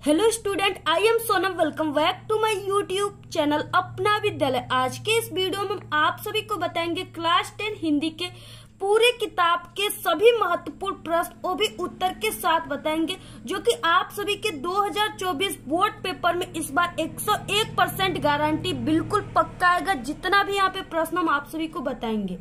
Hello student, I am Sonam. Welcome back to my YouTube channel Apna Vidyalaya. आज के इस video में हम आप सभी को बताएंगे क्लास 10 हिंदी के पूरे किताब के सभी महत्वपूर्ण प्रश्न वो भी उत्तर के साथ बताएंगे, जो कि आप सभी के 2024 बोर्ड पेपर में इस बार 101% गारंटी बिल्कुल पक्का आएगा। जितना भी यहाँ पे प्रश्न हम आप सभी को बताएंगे,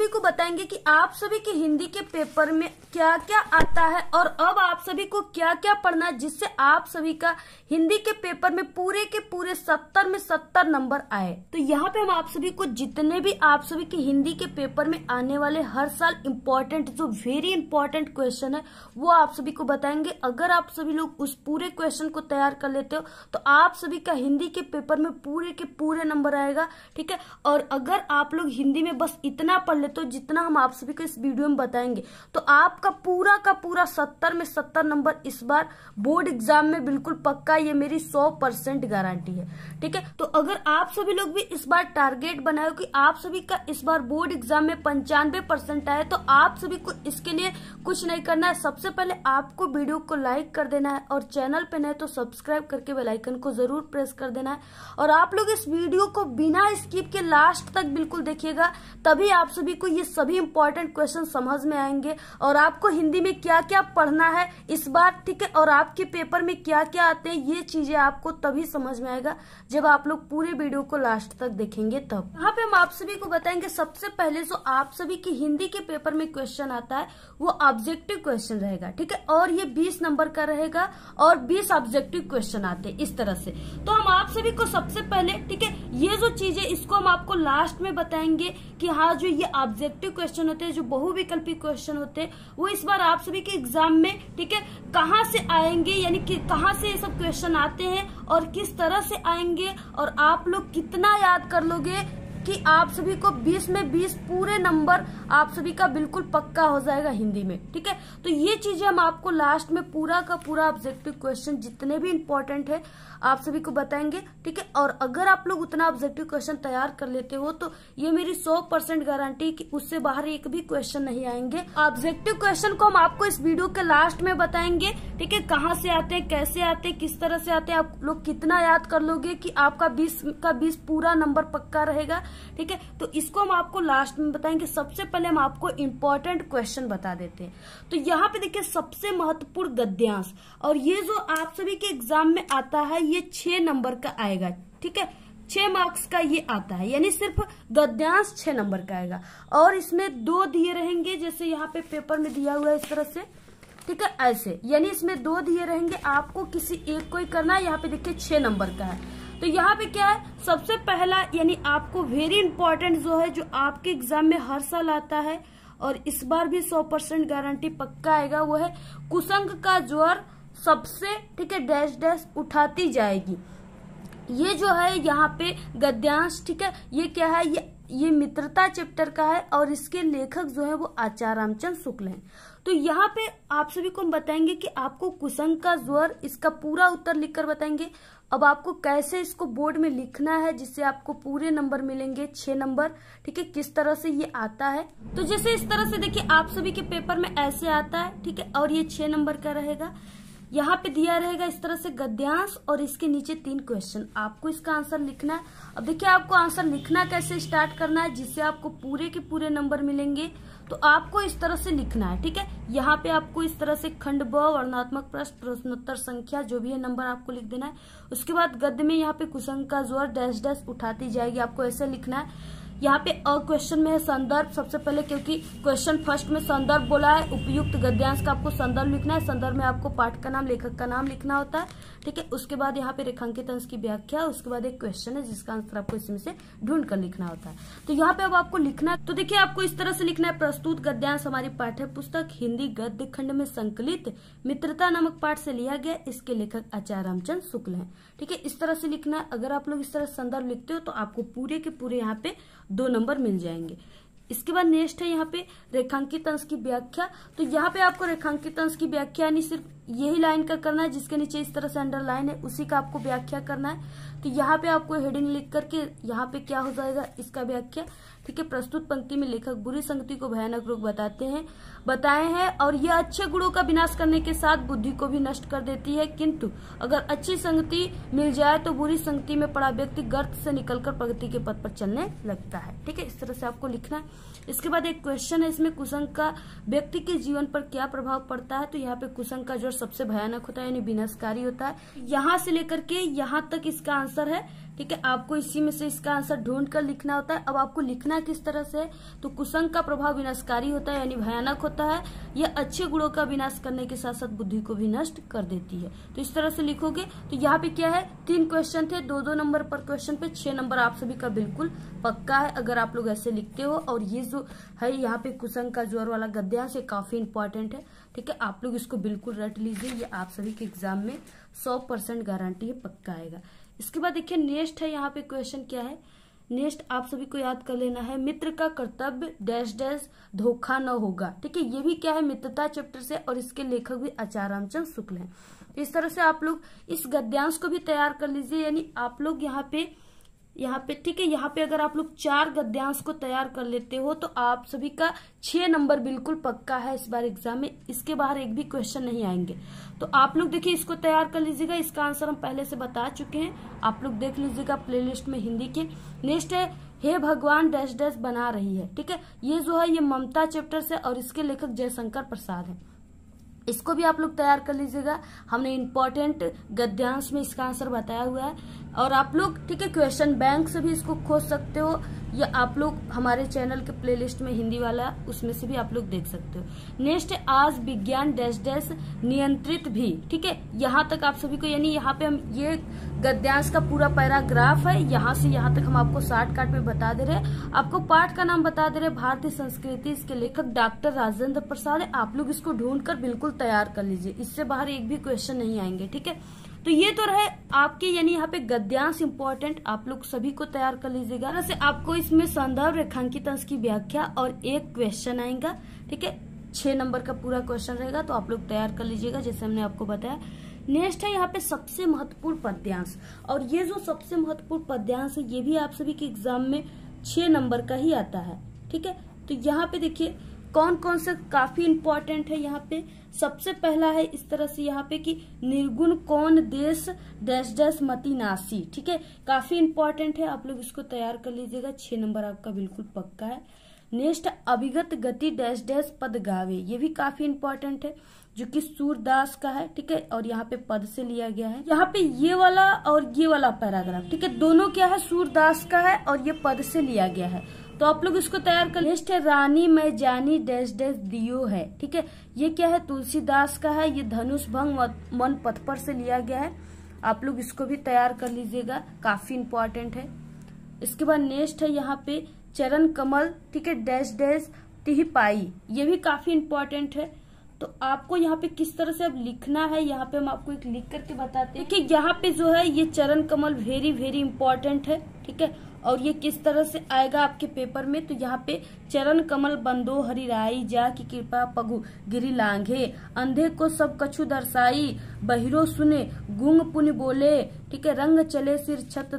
कि आप सभी के हिंदी के पेपर में क्या क्या आता है और अब आप सभी को क्या क्या पढ़ना है, जिससे आप सभी का हिंदी के पेपर में पूरे के पूरे 70 में 70 नंबर आए। तो यहाँ पे हम आप सभी को जितने भी आप सभी के हिंदी के पेपर में आने वाले हर साल इम्पोर्टेंट जो वेरी इंपॉर्टेंट क्वेश्चन है वो आप सभी को बताएंगे। अगर आप सभी लोग उस पूरे क्वेश्चन को तैयार कर लेते हो तो आप सभी का हिंदी के पेपर में पूरे के पूरे नंबर आएगा, ठीक है। और अगर आप लोग हिंदी में बस इतना पढ़ लेते हो जितना हम आप सभी को इस वीडियो में बताएंगे, तो आपका पूरा का पूरा 70 में 70 नंबर इस बार बोर्ड एग्जाम में बिल्कुल पक्का, ये मेरी 100% गारंटी है, ठीक है। तो अगर आप सभी लोग भी इस बार टारगेट बनाओ कि आप सभी का इस बार बोर्ड एग्जाम में 95% आए, तो आप सभी को इसके लिए कुछ नहीं करना है। सबसे पहले आपको वीडियो को लाइक कर देना है और चैनल पे नए तो सब्सक्राइब करके बेल आइकन को जरूर प्रेस कर देना है। और आप लोग इस वीडियो को बिना स्किप के लास्ट तक बिल्कुल देखिएगा, तभी आप सभी को ये सभी इंपॉर्टेंट क्वेश्चन समझ में आएंगे और आपको हिंदी में क्या क्या पढ़ना है इस बार, ठीक है। और आपके पेपर में क्या क्या आते हैं, ये चीजें आपको तभी समझ में आएगा जब आप लोग पूरे वीडियो को लास्ट तक देखेंगे तब। यहाँ पे हम आप सभी को बताएंगे सबसे पहले जो आप सभी की हिंदी के पेपर में क्वेश्चन आता है वो ऑब्जेक्टिव क्वेश्चन रहेगा, ठीक है। और ये 20 नंबर का रहेगा और 20 ऑब्जेक्टिव क्वेश्चन आते हैं इस तरह से। तो हम आप सभी को सबसे पहले, ठीक है, ये जो चीजें इसको हम आपको लास्ट में बताएंगे कि हाँ, जो ये ऑब्जेक्टिव क्वेश्चन होते हैं, जो बहुविकल्पी क्वेश्चन होते हैं, वो इस बार आप सभी के एग्जाम में, ठीक है, कहाँ से आएंगे, यानी कि कहाँ से ये सब क्वेश्चन आते हैं और किस तरह से आएंगे और आप लोग कितना याद कर लोगे कि आप सभी को 20 में 20 पूरे नंबर आप सभी का बिल्कुल पक्का हो जाएगा हिंदी में, ठीक है। तो ये चीजें हम आपको लास्ट में पूरा का पूरा ऑब्जेक्टिव क्वेश्चन जितने भी इंपॉर्टेंट है आप सभी को बताएंगे, ठीक है। और अगर आप लोग उतना ऑब्जेक्टिव क्वेश्चन तैयार कर लेते हो तो ये मेरी 100% गारंटी कि उससे बाहर एक भी क्वेश्चन नहीं आएंगे। ऑब्जेक्टिव क्वेश्चन को हम आपको इस वीडियो के लास्ट में बताएंगे, ठीक है, कहाँ से आते हैं, कैसे आते हैं, किस तरह से आते हैं, आप लोग कितना याद कर लोगे कि आपका 20 का 20 पूरा नंबर पक्का रहेगा, ठीक है। तो इसको हम आपको लास्ट में बताएंगे। सबसे पहले हम आपको इंपॉर्टेंट क्वेश्चन बता देते हैं। तो यहाँ पे देखिए सबसे महत्वपूर्ण गद्यांश, और ये जो आप सभी के एग्जाम में आता है ये 6 नंबर का आएगा, ठीक है। 6 मार्क्स का ये आता है, यानी सिर्फ गद्यांश 6 नंबर का आएगा। और इसमें 2 दिए रहेंगे, जैसे यहाँ पे पेपर में दिया हुआ है इस तरह से, ठीक है, ऐसे, यानी इसमें 2 दिए रहेंगे, आपको किसी एक को ही करना है। यहाँ पे देखिए 6 नंबर का है। तो यहाँ पे क्या है, सबसे पहला यानी आपको वेरी इंपॉर्टेंट जो है, जो आपके एग्जाम में हर साल आता है और इस बार भी 100% गारंटी पक्का आएगा, वो है कुसंग का ज्वर सबसे, ठीक है, डैश डैश उठाती जाएगी। ये जो है यहाँ पे गद्यांश, ठीक है, ये क्या है, ये मित्रता चैप्टर का है और इसके लेखक जो है वो आचार्य रामचंद्र शुक्ल हैं। तो यहाँ पे आप सभी को हम बताएंगे कि आपको कुसंग का ज्वर, इसका पूरा उत्तर लिखकर बताएंगे। अब आपको कैसे इसको बोर्ड में लिखना है जिससे आपको पूरे नंबर मिलेंगे, 6 नंबर, ठीक है, किस तरह से ये आता है। तो जैसे इस तरह से देखिए आप सभी के पेपर में ऐसे आता है, ठीक है, और ये 6 नंबर का रहेगा। यहाँ पे दिया रहेगा इस तरह से गद्यांश और इसके नीचे 3 क्वेश्चन, आपको इसका आंसर लिखना है। अब देखिए आपको आंसर लिखना कैसे स्टार्ट करना है जिससे आपको पूरे के पूरे नंबर मिलेंगे। तो आपको इस तरह से लिखना है, ठीक है। यहाँ पे आपको इस तरह से खंड ब, वर्णनात्मक प्रश्न, प्रश्नोत्तर संख्या, जो भी है नंबर आपको लिख देना है। उसके बाद गद्य में यहाँ पे कुसंग का ज्वर डैश डैश उठाती जाएगी, आपको ऐसे लिखना है। यहाँ पे अ क्वेश्चन में है संदर्भ, सबसे पहले, क्योंकि क्वेश्चन फर्स्ट में संदर्भ बोला है, उपयुक्त गद्यांश का आपको संदर्भ लिखना है। संदर्भ में आपको पाठ का नाम, लेखक का नाम लिखना होता है, ठीक है। उसके बाद यहाँ पे रेखांकित अंश की व्याख्या, उसके बाद एक क्वेश्चन है जिसका आंसर आपको इसमें से ढूंढ कर लिखना होता है। तो यहाँ पे अब आपको लिखना है, तो देखिए आपको इस तरह से लिखना है, प्रस्तुत गद्यांश हमारी पाठ्य पुस्तक हिंदी गद्य खंड में संकलित मित्रता नामक पाठ से लिया गया, इसके लेखक आचार्य रामचंद्र शुक्ल हैं, ठीक है। इस तरह से लिखना है। अगर आप लोग इस तरह संदर्भ लिखते हो तो आपको पूरे के पूरे यहाँ पे 2 नंबर मिल जाएंगे। इसके बाद नेक्स्ट है यहाँ पे रेखांकित अंश की व्याख्या। तो यहाँ पे आपको रेखांकित अंश की व्याख्या यानी सिर्फ यही लाइन का करना है, जिसके नीचे इस तरह से अंडरलाइन है उसी का आपको व्याख्या करना है। तो यहाँ पे आपको हेडिंग लिख करके यहाँ पे क्या हो जाएगा इसका व्याख्या, ठीक है। प्रस्तुत पंक्ति में लेखक बुरी संगति को भयानक रोग बताए हैं और यह अच्छे गुणों का विनाश करने के साथ बुद्धि को भी नष्ट कर देती है, किंतु अगर अच्छी संगति मिल जाए तो बुरी संगति में पड़ा व्यक्ति गर्त से निकलकर प्रगति के पथ पर चलने लगता है, ठीक है। इस तरह से आपको लिखना है। इसके बाद एक क्वेश्चन है इसमें, कुसंग का व्यक्ति के जीवन पर क्या प्रभाव पड़ता है। तो यहाँ पे कुसंग का जोड़ सबसे भयानक होता है यानी विनाशकारी होता है। यहाँ से लेकर के यहाँ तक इसका आंसर है, ठीक है। आपको इसी में से इसका आंसर ढूंढ कर लिखना होता है। अब आपको लिखना किस तरह से, तो कुसंग का प्रभाव विनाशकारी होता है यानी भयानक होता है। यह अच्छे गुणों का विनाश करने के साथ साथ बुद्धि को भी नष्ट कर देती है। तो इस तरह से लिखोगे। तो यहाँ पे क्या है, 3 क्वेश्चन थे, 2-2 नंबर पर क्वेश्चन पे 6 नंबर आप सभी का बिल्कुल पक्का है अगर आप लोग ऐसे लिखते हो। और ये जो है यहाँ पे कुसंग का जोर वाला गद्यांश काफी इंपॉर्टेंट है, ठीक है। आप लोग इसको बिल्कुल रट लीजिए, ये आप सभी के एग्जाम में 100% गारंटी है, पक्का आएगा। इसके बाद देखिए नेक्स्ट है, यहाँ पे क्वेश्चन क्या है, नेक्स्ट आप सभी को याद कर लेना है, मित्र का कर्तव्य डैश डैश धोखा न होगा, ठीक है। ये भी क्या है, मित्रता चैप्टर से और इसके लेखक भी आचार्य रामचंद्र शुक्ल हैं। इस तरह से आप लोग इस गद्यांश को भी तैयार कर लीजिए, यानी आप लोग यहाँ पे ठीक है, यहाँ पे अगर आप लोग 4 गद्यांश को तैयार कर लेते हो तो आप सभी का 6 नंबर बिल्कुल पक्का है इस बार एग्जाम में। इसके बाहर एक भी क्वेश्चन नहीं आएंगे। तो आप लोग देखिए इसको तैयार कर लीजिएगा। इसका आंसर हम पहले से बता चुके हैं, आप लोग देख लीजिएगा प्लेलिस्ट में हिंदी के। नेक्स्ट है, हे भगवान डैश डैश बना रही है, ठीक है। ये जो है ये ममता चैप्टर से और इसके लेखक जयशंकर प्रसाद है। इसको भी आप लोग तैयार कर लीजिएगा, हमने इंपॉर्टेंट गद्यांश में इसका आंसर बताया हुआ है। और आप लोग ठीक है क्वेश्चन बैंक से भी इसको खोज सकते हो, या आप लोग हमारे चैनल के प्लेलिस्ट में हिंदी वाला उसमें से भी आप लोग देख सकते हो। नेक्स्ट है, आज विज्ञान डैश डैश नियंत्रित भी, ठीक है। यहाँ तक आप सभी को, यानी यहाँ पे हम ये गद्यांश का पूरा पैराग्राफ है, यहाँ से यहाँ तक हम आपको शॉर्टकट में बता दे रहे हैं। आपको पाठ का नाम बता दे रहे हैं, भारतीय संस्कृति, इसके लेखक डॉक्टर राजेंद्र प्रसाद है। आप लोग इसको ढूंढकर बिल्कुल तैयार कर लीजिए, इससे बाहर एक भी क्वेश्चन नहीं आएंगे, ठीक है। तो ये तो रहे आपके, यानी यहाँ पे गद्यांश इंपॉर्टेंट, आप लोग सभी को तैयार कर लीजिएगा। वैसे आपको इसमें संदर्भ रेखांकित अंश की व्याख्या और एक क्वेश्चन आएगा, ठीक है। 6 नंबर का पूरा क्वेश्चन रहेगा, तो आप लोग तैयार कर लीजिएगा जैसे हमने आपको बताया। नेक्स्ट है यहाँ पे सबसे महत्वपूर्ण पद्यांश, और ये जो सबसे महत्वपूर्ण पद्यांश है ये भी आप सभी के एग्जाम में 6 नंबर का ही आता है, ठीक है। तो यहाँ पे देखिए कौन कौन से काफी इंपॉर्टेंट है। यहाँ पे सबसे पहला है इस तरह से यहाँ पे कि निर्गुण कौन देश डैश डैश मति नासी, ठीक है। काफी इंपॉर्टेंट है, आप लोग इसको तैयार कर लीजिएगा, 6 नंबर आपका बिल्कुल पक्का है। नेक्स्ट, अभिगत गति डैश डैश पद गावे, ये भी काफी इंपॉर्टेंट है, जो कि सूरदास का है, ठीक है। और यहाँ पे पद से लिया गया है। यहाँ पे ये वाला और ये वाला पैराग्राफ, ठीक है, दोनों क्या है, सूरदास का है और ये पद से लिया गया है। तो आप लोग इसको तैयार कर। नेक्स्ट है, रानी मैं जानी डैश डैश दियो है, ठीक है। ये क्या है, तुलसीदास का है, ये धनुष भंग मन पथ से लिया गया है। आप लोग इसको भी तैयार कर लीजिएगा, काफी इंपॉर्टेंट है। इसके बाद नेक्स्ट है यहाँ पे चरण कमल, ठीक है, डैश डैश तिह पाई, ये भी काफी इंपॉर्टेंट है। तो आपको यहाँ पे किस तरह से अब लिखना है, यहाँ पे हम आपको एक लिख करके बताते हैं कि यहाँ पे जो है ये चरण कमल वेरी वेरी इंपॉर्टेंट है, ठीक है। और ये किस तरह से आएगा आपके पेपर में, तो यहाँ पे चरण कमल बंदो हरिराई जा की कृपा पगु गिरी लांघे, अंधे को सब कछु दर्शाई बहिरो सुने गुंग पुण्य बोले, ठीक है, रंग चले सिर छत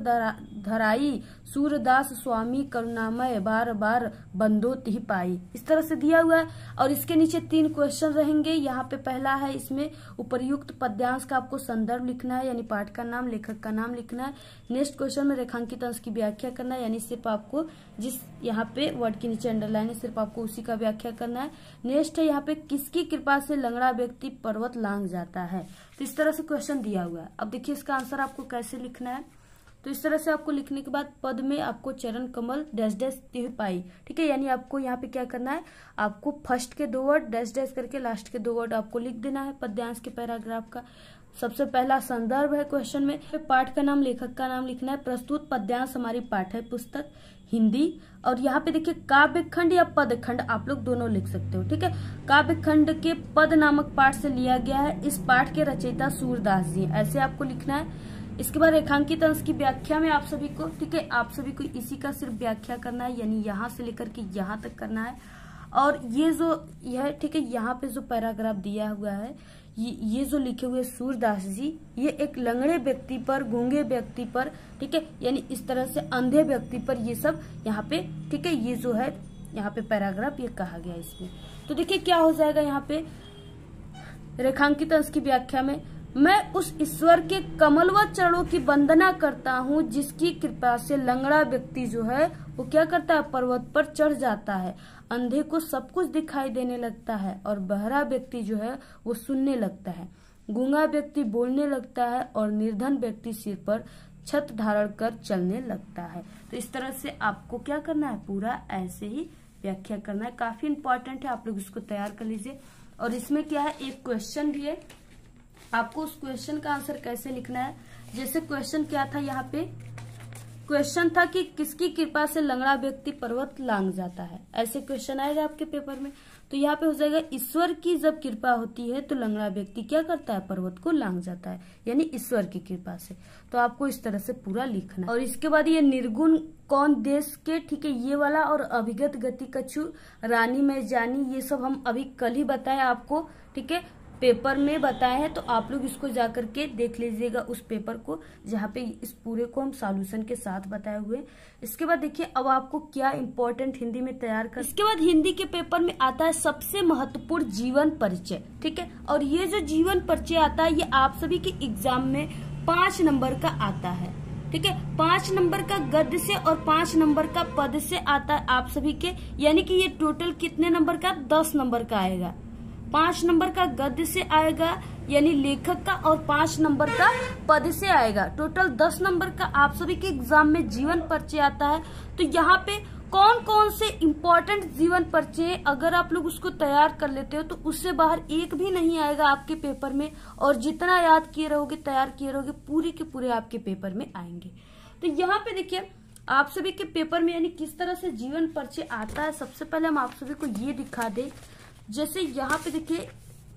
धराई सूरदास स्वामी करुणामय बार बार बंदो तिह पाई। इस तरह से दिया हुआ है। और इसके नीचे 3 क्वेश्चन रहेंगे। यहाँ पे पहला है, इसमें उपर्युक्त पद्यांश का आपको संदर्भ लिखना है, यानी पाठ का नाम, लेखक का नाम लिखना है। नेक्स्ट क्वेश्चन में रेखांकित अंश की व्याख्या करना है, यानी सिर्फ आपको जिस यहाँ पे वर्ड के नीचे अंडरलाइन है सिर्फ आपको उसी का व्याख्या करना है। नेक्स्ट है यहाँ पे, किसकी कृपा से लंगड़ा व्यक्ति पर्वत लांघ जाता है। तो इस तरह से क्वेश्चन दिया हुआ है। अब देखिए इसका आंसर आपको कैसे लिखना है। तो इस तरह से आपको लिखने के बाद पद में आपको चरण कमल डैश डैश तिह पाई, ठीक है, यानी आपको यहाँ पे क्या करना है, आपको फर्स्ट के 2 वर्ड डैश डैश करके लास्ट के 2 वर्ड आपको लिख देना है पद्यांश के पैराग्राफ का। सबसे पहला संदर्भ है क्वेश्चन में, पाठ का नाम, लेखक का नाम लिखना है। प्रस्तुत पद्यांश हमारी पाठ्य पुस्तक हिंदी। और यहाँ पे देखिए काव्य खंड या पद खंड आप लोग दोनों लिख सकते हो, ठीक है। काव्य खंड के पद नामक पाठ से लिया गया है, इस पाठ के रचयिता सूरदास जी, ऐसे आपको लिखना है। इसके बाद रेखांकित अंश की व्याख्या में आप सभी को, ठीक है, आप सभी को इसी का सिर्फ व्याख्या करना है, यानी यहाँ से लेकर के यहाँ तक करना है। और ये जो यह ठीक है, यहाँ पे जो पैराग्राफ दिया हुआ है, ये जो लिखे हुए सूरदास जी, ये एक लंगड़े व्यक्ति पर, गूंगे व्यक्ति पर, ठीक है, यानी इस तरह से अंधे व्यक्ति पर ये सब यहाँ पे, ठीक है, ये जो है यहाँ पे पैराग्राफ ये कहा गया इसमें। तो देखिए क्या हो जाएगा यहाँ पे रेखांकित अंश की व्याख्या में, मैं उस ईश्वर के कमलवत चरणों की वंदना करता हूँ जिसकी कृपा से लंगड़ा व्यक्ति जो है वो क्या करता है, पर्वत पर चढ़ जाता है, अंधे को सब कुछ दिखाई देने लगता है और बहरा व्यक्ति जो है वो सुनने लगता है, गूंगा व्यक्ति बोलने लगता है और निर्धन व्यक्ति सिर पर छत धारण कर चलने लगता है। तो इस तरह से आपको क्या करना है, पूरा ऐसे ही व्याख्या करना है। काफी इंपॉर्टेंट है, आप लोग इसको तैयार कर लीजिए। और इसमें क्या है, एक क्वेश्चन भी है, आपको उस क्वेश्चन का आंसर कैसे लिखना है। जैसे क्वेश्चन क्या था, यहाँ पे क्वेश्चन था कि किसकी कृपा से लंगड़ा व्यक्ति पर्वत लांग जाता है, ऐसे क्वेश्चन आएगा आपके पेपर में। तो यहाँ पे हो जाएगा ईश्वर की जब कृपा होती है तो लंगड़ा व्यक्ति क्या करता है, पर्वत को लांग जाता है, यानी ईश्वर की कृपा से। तो आपको इस तरह से पूरा लिखना है। और इसके बाद ये निर्गुण कौन देश के, ठीक है, ये वाला, और अभिगत गति कछु रानी में जानी, ये सब हम अभी कल ही बताए आपको, ठीक है, पेपर में बताए हैं। तो आप लोग इसको जाकर के देख लीजिएगा उस पेपर को, जहाँ पे इस पूरे को हम सॉल्यूशन के साथ बताए हुए। इसके बाद देखिए अब आपको क्या इंपॉर्टेंट हिंदी में तैयार कर, इसके बाद हिंदी के पेपर में आता है सबसे महत्वपूर्ण जीवन परिचय, ठीक है। और ये जो जीवन परिचय आता है ये आप सभी के एग्जाम में 5 नंबर का आता है, ठीक है। 5 नंबर का गद्य से और 5 नंबर का पद से आता है आप सभी के, यानी कि ये टोटल कितने नंबर का, 10 नंबर का आएगा। 5 नंबर का गद्य से आएगा यानी लेखक का, और 5 नंबर का पद से आएगा। टोटल 10 नंबर का आप सभी के एग्जाम में जीवन परिचय आता है। तो यहाँ पे कौन कौन से इम्पोर्टेंट जीवन परिचय, अगर आप लोग उसको तैयार कर लेते हो तो उससे बाहर एक भी नहीं आएगा आपके पेपर में। और जितना याद किए रहोगे, तैयार किए रहोगे, पूरे के पूरे आपके पेपर में आएंगे। तो यहाँ पे देखिए आप सभी के पेपर में यानी किस तरह से जीवन परिचय आता है। सबसे पहले हम आप सभी को ये दिखा दे, जैसे यहाँ पे देखिए,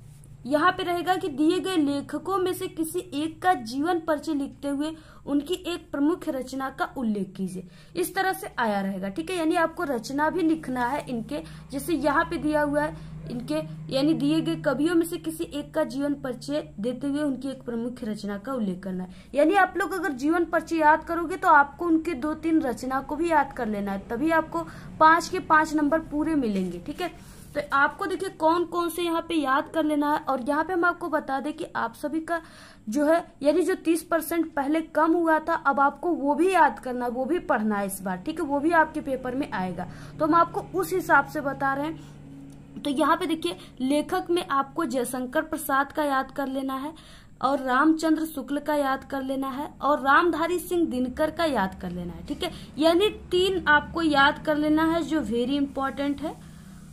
यहाँ पे रहेगा कि दिए गए लेखकों में से किसी एक का जीवन परिचय लिखते हुए उनकी एक प्रमुख रचना का उल्लेख कीजिए। इस तरह से आया रहेगा, ठीक है, यानी आपको रचना भी लिखना है इनके। जैसे यहाँ पे दिया हुआ है इनके, यानी दिए गए कवियों में से किसी एक का जीवन परिचय देते हुए उनकी एक प्रमुख रचना का उल्लेख करना है। यानी आप लोग अगर जीवन परिचय याद करोगे तो आपको उनके 2-3 रचना को भी याद कर लेना है, तभी आपको 5 के 5 नंबर पूरे मिलेंगे, ठीक है। तो आपको देखिए कौन कौन से यहाँ पे याद कर लेना है। और यहाँ पे हम आपको बता दें कि आप सभी का जो है, यानी जो 30% पहले कम हुआ था, अब आपको वो भी याद करना है, वो भी पढ़ना है इस बार, ठीक है, वो भी आपके पेपर में आएगा। तो हम आपको उस हिसाब से बता रहे हैं। तो यहाँ पे देखिए लेखक में आपको जयशंकर प्रसाद का याद कर लेना है, और रामचंद्र शुक्ल का याद कर लेना है, और रामधारी सिंह दिनकर का याद कर लेना है, ठीक है। यानी 3 आपको याद कर लेना है जो वेरी इंपॉर्टेंट है,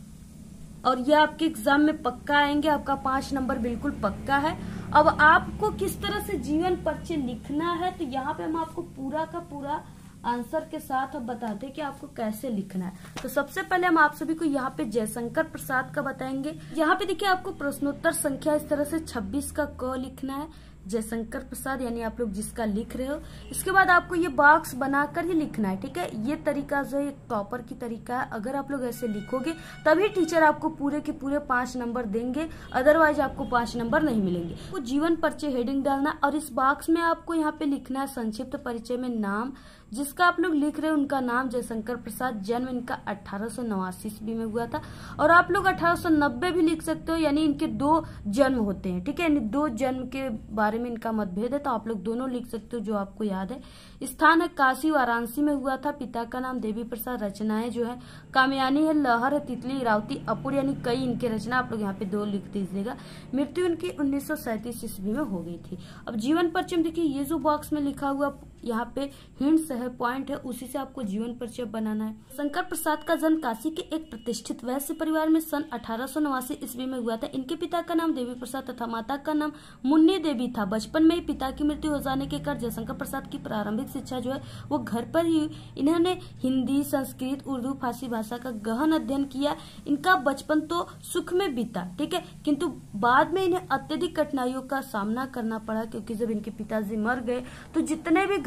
और ये आपके एग्जाम में पक्का आएंगे, आपका 5 नंबर बिल्कुल पक्का है। अब आपको किस तरह से जीवन परिचय लिखना है, तो यहाँ पे हम आपको पूरा का पूरा आंसर के साथ अब बताते हैं कि आपको कैसे लिखना है। तो सबसे पहले हम आप सभी को यहाँ पे जयशंकर प्रसाद का बताएंगे। यहाँ पे देखिए आपको प्रश्नोत्तर संख्या इस तरह से 26 का क लिखना है, जयशंकर प्रसाद यानी आप लोग जिसका लिख रहे हो। इसके बाद आपको ये बॉक्स बनाकर ही लिखना है, ठीक है। ये तरीका जो है टॉपर की तरीका है, अगर आप लोग ऐसे लिखोगे तभी टीचर आपको पूरे के पूरे 5 नंबर देंगे, अदरवाइज आपको 5 नंबर नहीं मिलेंगे। आपको जीवन परिचय हेडिंग डालना, और इस बॉक्स में आपको यहाँ पे लिखना है संक्षिप्त परिचय में नाम, जिसका आप लोग लिख रहे हो उनका नाम जयशंकर प्रसाद, जन्म इनका 1889 ईस्वी में हुआ था। और आप लोग 1890 भी लिख सकते हो, यानी इनके 2 जन्म होते हैं, ठीक है, यानी 2 जन्म के बारे में इनका मतभेद है, तो आप लोग दोनों लिख सकते हो जो आपको याद है। स्थान है काशी वाराणसी में हुआ था, पिता का नाम देवी प्रसाद, रचनाएं जो है कामयानी है, लहर है, तितली, इरावती, अपूर, यानी कई इनके रचना, आप लोग यहाँ पे 2 लिख दीजिएगा। मृत्यु इनकी 1937 ईस्वी में हो गई थी। अब जीवन परिचय देखिए ये जो बॉक्स में लिखा हुआ यहाँ पे हिंट्स है, पॉइंट है, उसी से आपको जीवन परिचय बनाना है। शंकर प्रसाद का जन्म काशी के एक प्रतिष्ठित वैश्य परिवार में सन 1889 ईस्वी में हुआ था। इनके पिता का नाम देवी प्रसाद तथा माता का नाम मुन्नी देवी था। बचपन में ही पिता की मृत्यु हो जाने के कारण जयशंकर प्रसाद की प्रारंभिक शिक्षा जो है वो घर पर ही, इन्होंने हिंदी, संस्कृत, उर्दू, फारसी भाषा का गहन अध्ययन किया। इनका बचपन तो सुख में बीता, ठीक है, किंतु बाद में इन्हें अत्यधिक कठिनाइयों का सामना करना पड़ा, क्योंकि जब इनके पिताजी मर गए तो जितने भी घर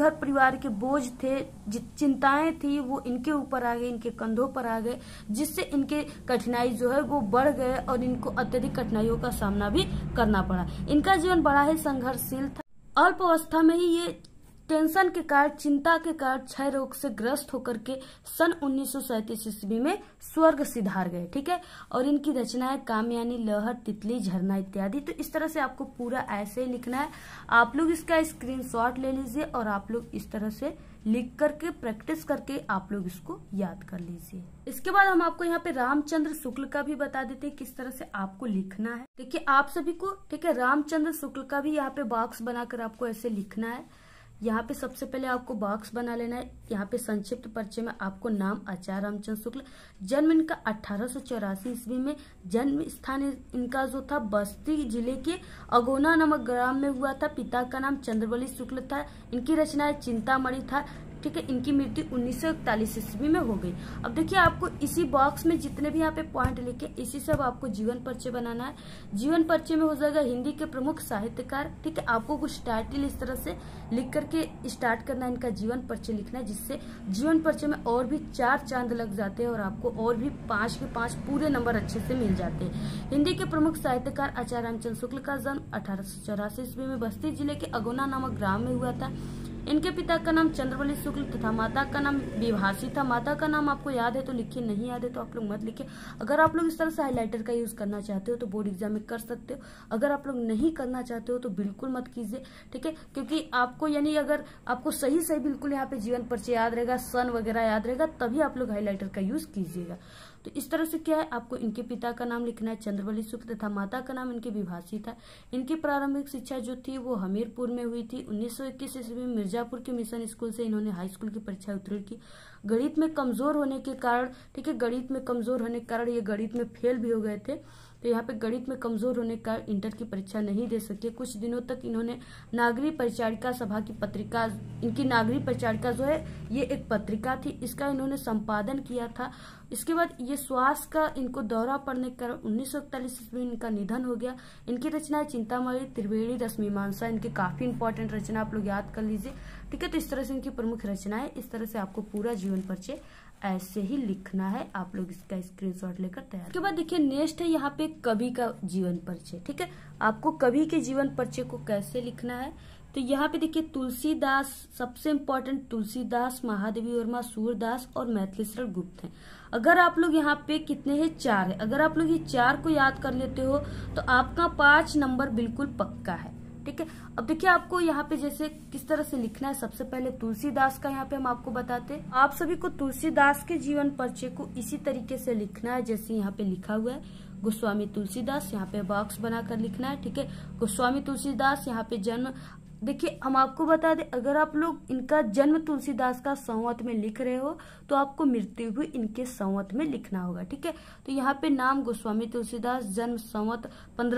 घर परिवार के बोझ थे, चिंताएं थी, वो इनके ऊपर आ गए, इनके कंधों पर आ गए, जिससे इनके कठिनाई जो है वो बढ़ गए और इनको अत्यधिक कठिनाइयों का सामना भी करना पड़ा। इनका जीवन बड़ा ही संघर्षशील था। अल्प अवस्था में ही ये टेंशन के कारण, चिंता के कारण क्षय रोग से ग्रस्त होकर के सन 1937 ईस्वी में स्वर्ग सिधार गए। ठीक है, और इनकी रचनाएं कामयानी, लहर, तितली, झरना इत्यादि। तो इस तरह से आपको पूरा ऐसे ही लिखना है। आप लोग इसका स्क्रीनशॉट ले लीजिए और आप लोग इस तरह से लिख करके प्रैक्टिस करके आप लोग इसको याद कर लीजिए। इसके बाद हम आपको यहाँ पे रामचंद्र शुक्ल का भी बता देते हैं किस तरह से आपको लिखना है। देखिए आप सभी को, ठीक है, रामचंद्र शुक्ल का भी यहाँ पे बॉक्स बनाकर आपको ऐसे लिखना है। यहाँ पे सबसे पहले आपको बॉक्स बना लेना है। यहाँ पे संक्षिप्त परिचय में आपको नाम आचार्य रामचंद्र शुक्ल, जन्म इनका 1884 ईस्वी में, जन्म स्थान इनका जो था बस्ती जिले के अगोना नामक ग्राम में हुआ था। पिता का नाम चंद्रबली शुक्ल था। इनकी रचनाएं चिंतामणि था। ठीक है, इनकी मृत्यु 1941 ईस्वी में हो गई। अब देखिए आपको इसी बॉक्स में जितने भी यहाँ पे पॉइंट लिखे, इसी से अब आपको जीवन परिचय बनाना है। जीवन परिचय में हो जाएगा हिंदी के प्रमुख साहित्यकार। ठीक है, आपको कुछ टाइटल इस तरह से लिख करके स्टार्ट करना है, इनका जीवन परिचय लिखना है, जिससे जीवन परिचय में और भी 4 चांद लग जाते हैं और आपको और भी 5 के 5 पूरे नंबर अच्छे से मिल जाते हैं। हिंदी के प्रमुख साहित्यकार आचार्य रामचंद्र शुक्ल का जन्म 1884 ईस्वी में बस्ती जिले के अगोना नामक ग्राम में हुआ था। इनके पिता का नाम चंद्रबली शुक्ल तथा माता का नाम विभासी था। माता का नाम आपको याद है तो लिखिए, नहीं याद है तो आप लोग मत लिखिए। अगर आप लोग इस तरह से हाइलाइटर का यूज करना चाहते हो तो बोर्ड एग्जाम में कर सकते हो। अगर आप लोग नहीं करना चाहते हो तो बिल्कुल मत कीजिए। ठीक है, क्योंकि आपको यानी अगर आपको सही सही बिल्कुल यहाँ पे जीवन परिचय याद रहेगा, सन वगैरह याद रहेगा, तभी आप लोग हाईलाइटर का यूज कीजिएगा। तो इस तरह से क्या है, आपको इनके पिता का नाम लिखना है चंद्रबली शुक्ल तथा माता का नाम इनकी विभासी था। इनकी प्रारंभिक शिक्षा जो थी वो हमीरपुर में हुई थी। 1921 ईस्वी में मिर्जापुर के मिशन स्कूल से इन्होंने हाई स्कूल की परीक्षा उत्तीर्ण की। गणित में कमजोर होने के कारण, ठीक है, गणित में कमजोर होने के कारण ये गणित में फेल भी हो गए थे। तो यहाँ पे गणित में कमजोर होने के कारण इंटर की परीक्षा नहीं दे सके। कुछ दिनों तक इन्होंने नागरिक परिचारिका सभा की पत्रिका, इनकी नागरिक परिचारिका जो है ये एक पत्रिका थी, इसका इन्होंने संपादन किया था। इसके बाद ये श्वास का इनको दौरा पड़ने के कारण 1941 ईस्वी में इनका निधन हो गया। इनकी रचनाएं चिंतामणि, त्रिवेणी, रश्मिमांसा, इनके काफी इंपॉर्टेंट रचना आप लोग याद कर लीजिए। ठीक है, तो इस तरह से इनकी प्रमुख रचनाएं, इस तरह से आपको पूरा जीवन परिचय ऐसे ही लिखना है। आप लोग इसका स्क्रीनशॉट लेकर तैयार। उसके बाद देखिए नेक्स्ट है यहाँ पे कवि का जीवन परिचय। ठीक है, आपको कवि के जीवन परिचय को कैसे लिखना है, तो यहाँ पे देखिए तुलसीदास सबसे इम्पोर्टेंट, तुलसीदास, महादेवी वर्मा, सूरदास और मैथिलीशरण गुप्त हैं। अगर आप लोग यहाँ पे कितने हैं, 4 है। अगर आप लोग ये 4 को याद कर लेते हो तो आपका 5 नंबर बिल्कुल पक्का है। ठीक है, अब देखिए आपको यहाँ पे जैसे किस तरह से लिखना है। सबसे पहले तुलसीदास का यहाँ पे हम आपको बताते हैं। आप सभी को तुलसीदास के जीवन परिचय को इसी तरीके से लिखना है जैसे यहाँ पे लिखा हुआ है। गोस्वामी तुलसीदास, यहाँ पे बॉक्स बनाकर लिखना है। ठीक है, गोस्वामी तुलसीदास, यहाँ पे जन्म, देखिए हम आपको बता दें, अगर आप लोग इनका जन्म तुलसीदास का संवत में लिख रहे हो तो आपको मृत्यु भी इनके संवत में लिखना होगा। ठीक है, तो यहाँ पे नाम गोस्वामी तुलसीदास, जन्म संवत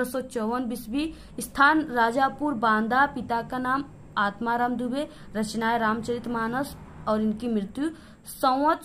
1554 ईस्वी, स्थान राजापुर बांदा, पिता का नाम आत्माराम दुबे, रचनाएं रामचरितमानस और इनकी मृत्यु संवत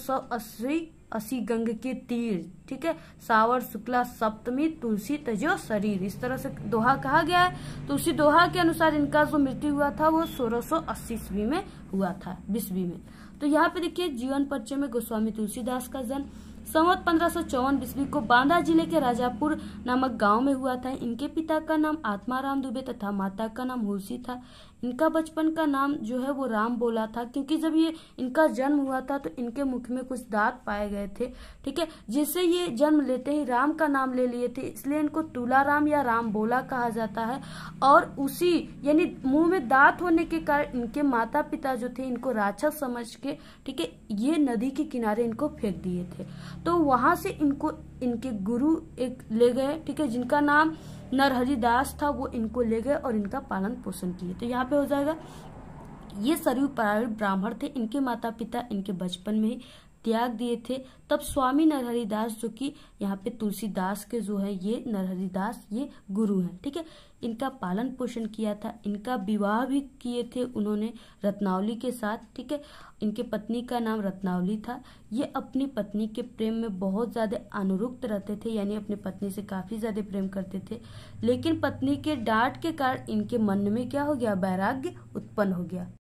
1680 गंग के तीर। ठीक है, सावर शुक्ला सप्तमी, तुलसी तजो शरीर, इस तरह से दोहा कहा गया है। तो उसी दोहा के अनुसार इनका जो मृत्यु हुआ था वो 1680 ईस्वी में हुआ था, 20 में। तो यहाँ पे देखिए जीवन परिचय में गोस्वामी तुलसीदास का जन्म संवत 1554 ईस्वी को बांदा जिले के राजापुर नामक गांव में हुआ था। इनके पिता का नाम आत्माराम दुबे तथा माता का नाम हुलसी था। इनका बचपन का नाम जो है वो राम बोला था, क्योंकि जब ये इनका जन्म हुआ था तो इनके मुख में कुछ दांत पाए गए थे। ठीक है, जिससे ये जन्म लेते ही राम का नाम ले लिए थे, इसलिए इनको तुलाराम या राम बोला कहा जाता है। और उसी यानी मुंह में दांत होने के कारण इनके माता पिता जो थे इनको राक्षस समझ के, ठीक है, ये नदी के किनारे इनको फेंक दिए थे। तो वहां से इनको इनके गुरु एक ले गए, ठीक है, जिनका नाम नरहरि दास था, वो इनको ले गए और इनका पालन पोषण किए। तो यहाँ पे हो जाएगा ये सरयू पारायण ब्राह्मण थे। इनके माता पिता इनके बचपन में ही त्याग दिए थे। तब स्वामी नरहरि दास जो कि यहाँ पे तुलसीदास के जो है ये नरहरि दास ये गुरु हैं। ठीक है, इनका पालन पोषण किया था। इनका विवाह भी किए थे उन्होंने रत्नावली के साथ। ठीक है, इनके पत्नी का नाम रत्नावली था। ये अपनी पत्नी के प्रेम में बहुत ज्यादा अनुरक्त रहते थे, यानी अपनी पत्नी से काफी ज्यादा प्रेम करते थे। लेकिन पत्नी के डांट के कारण इनके मन में क्या हो गया, वैराग्य उत्पन्न हो गया।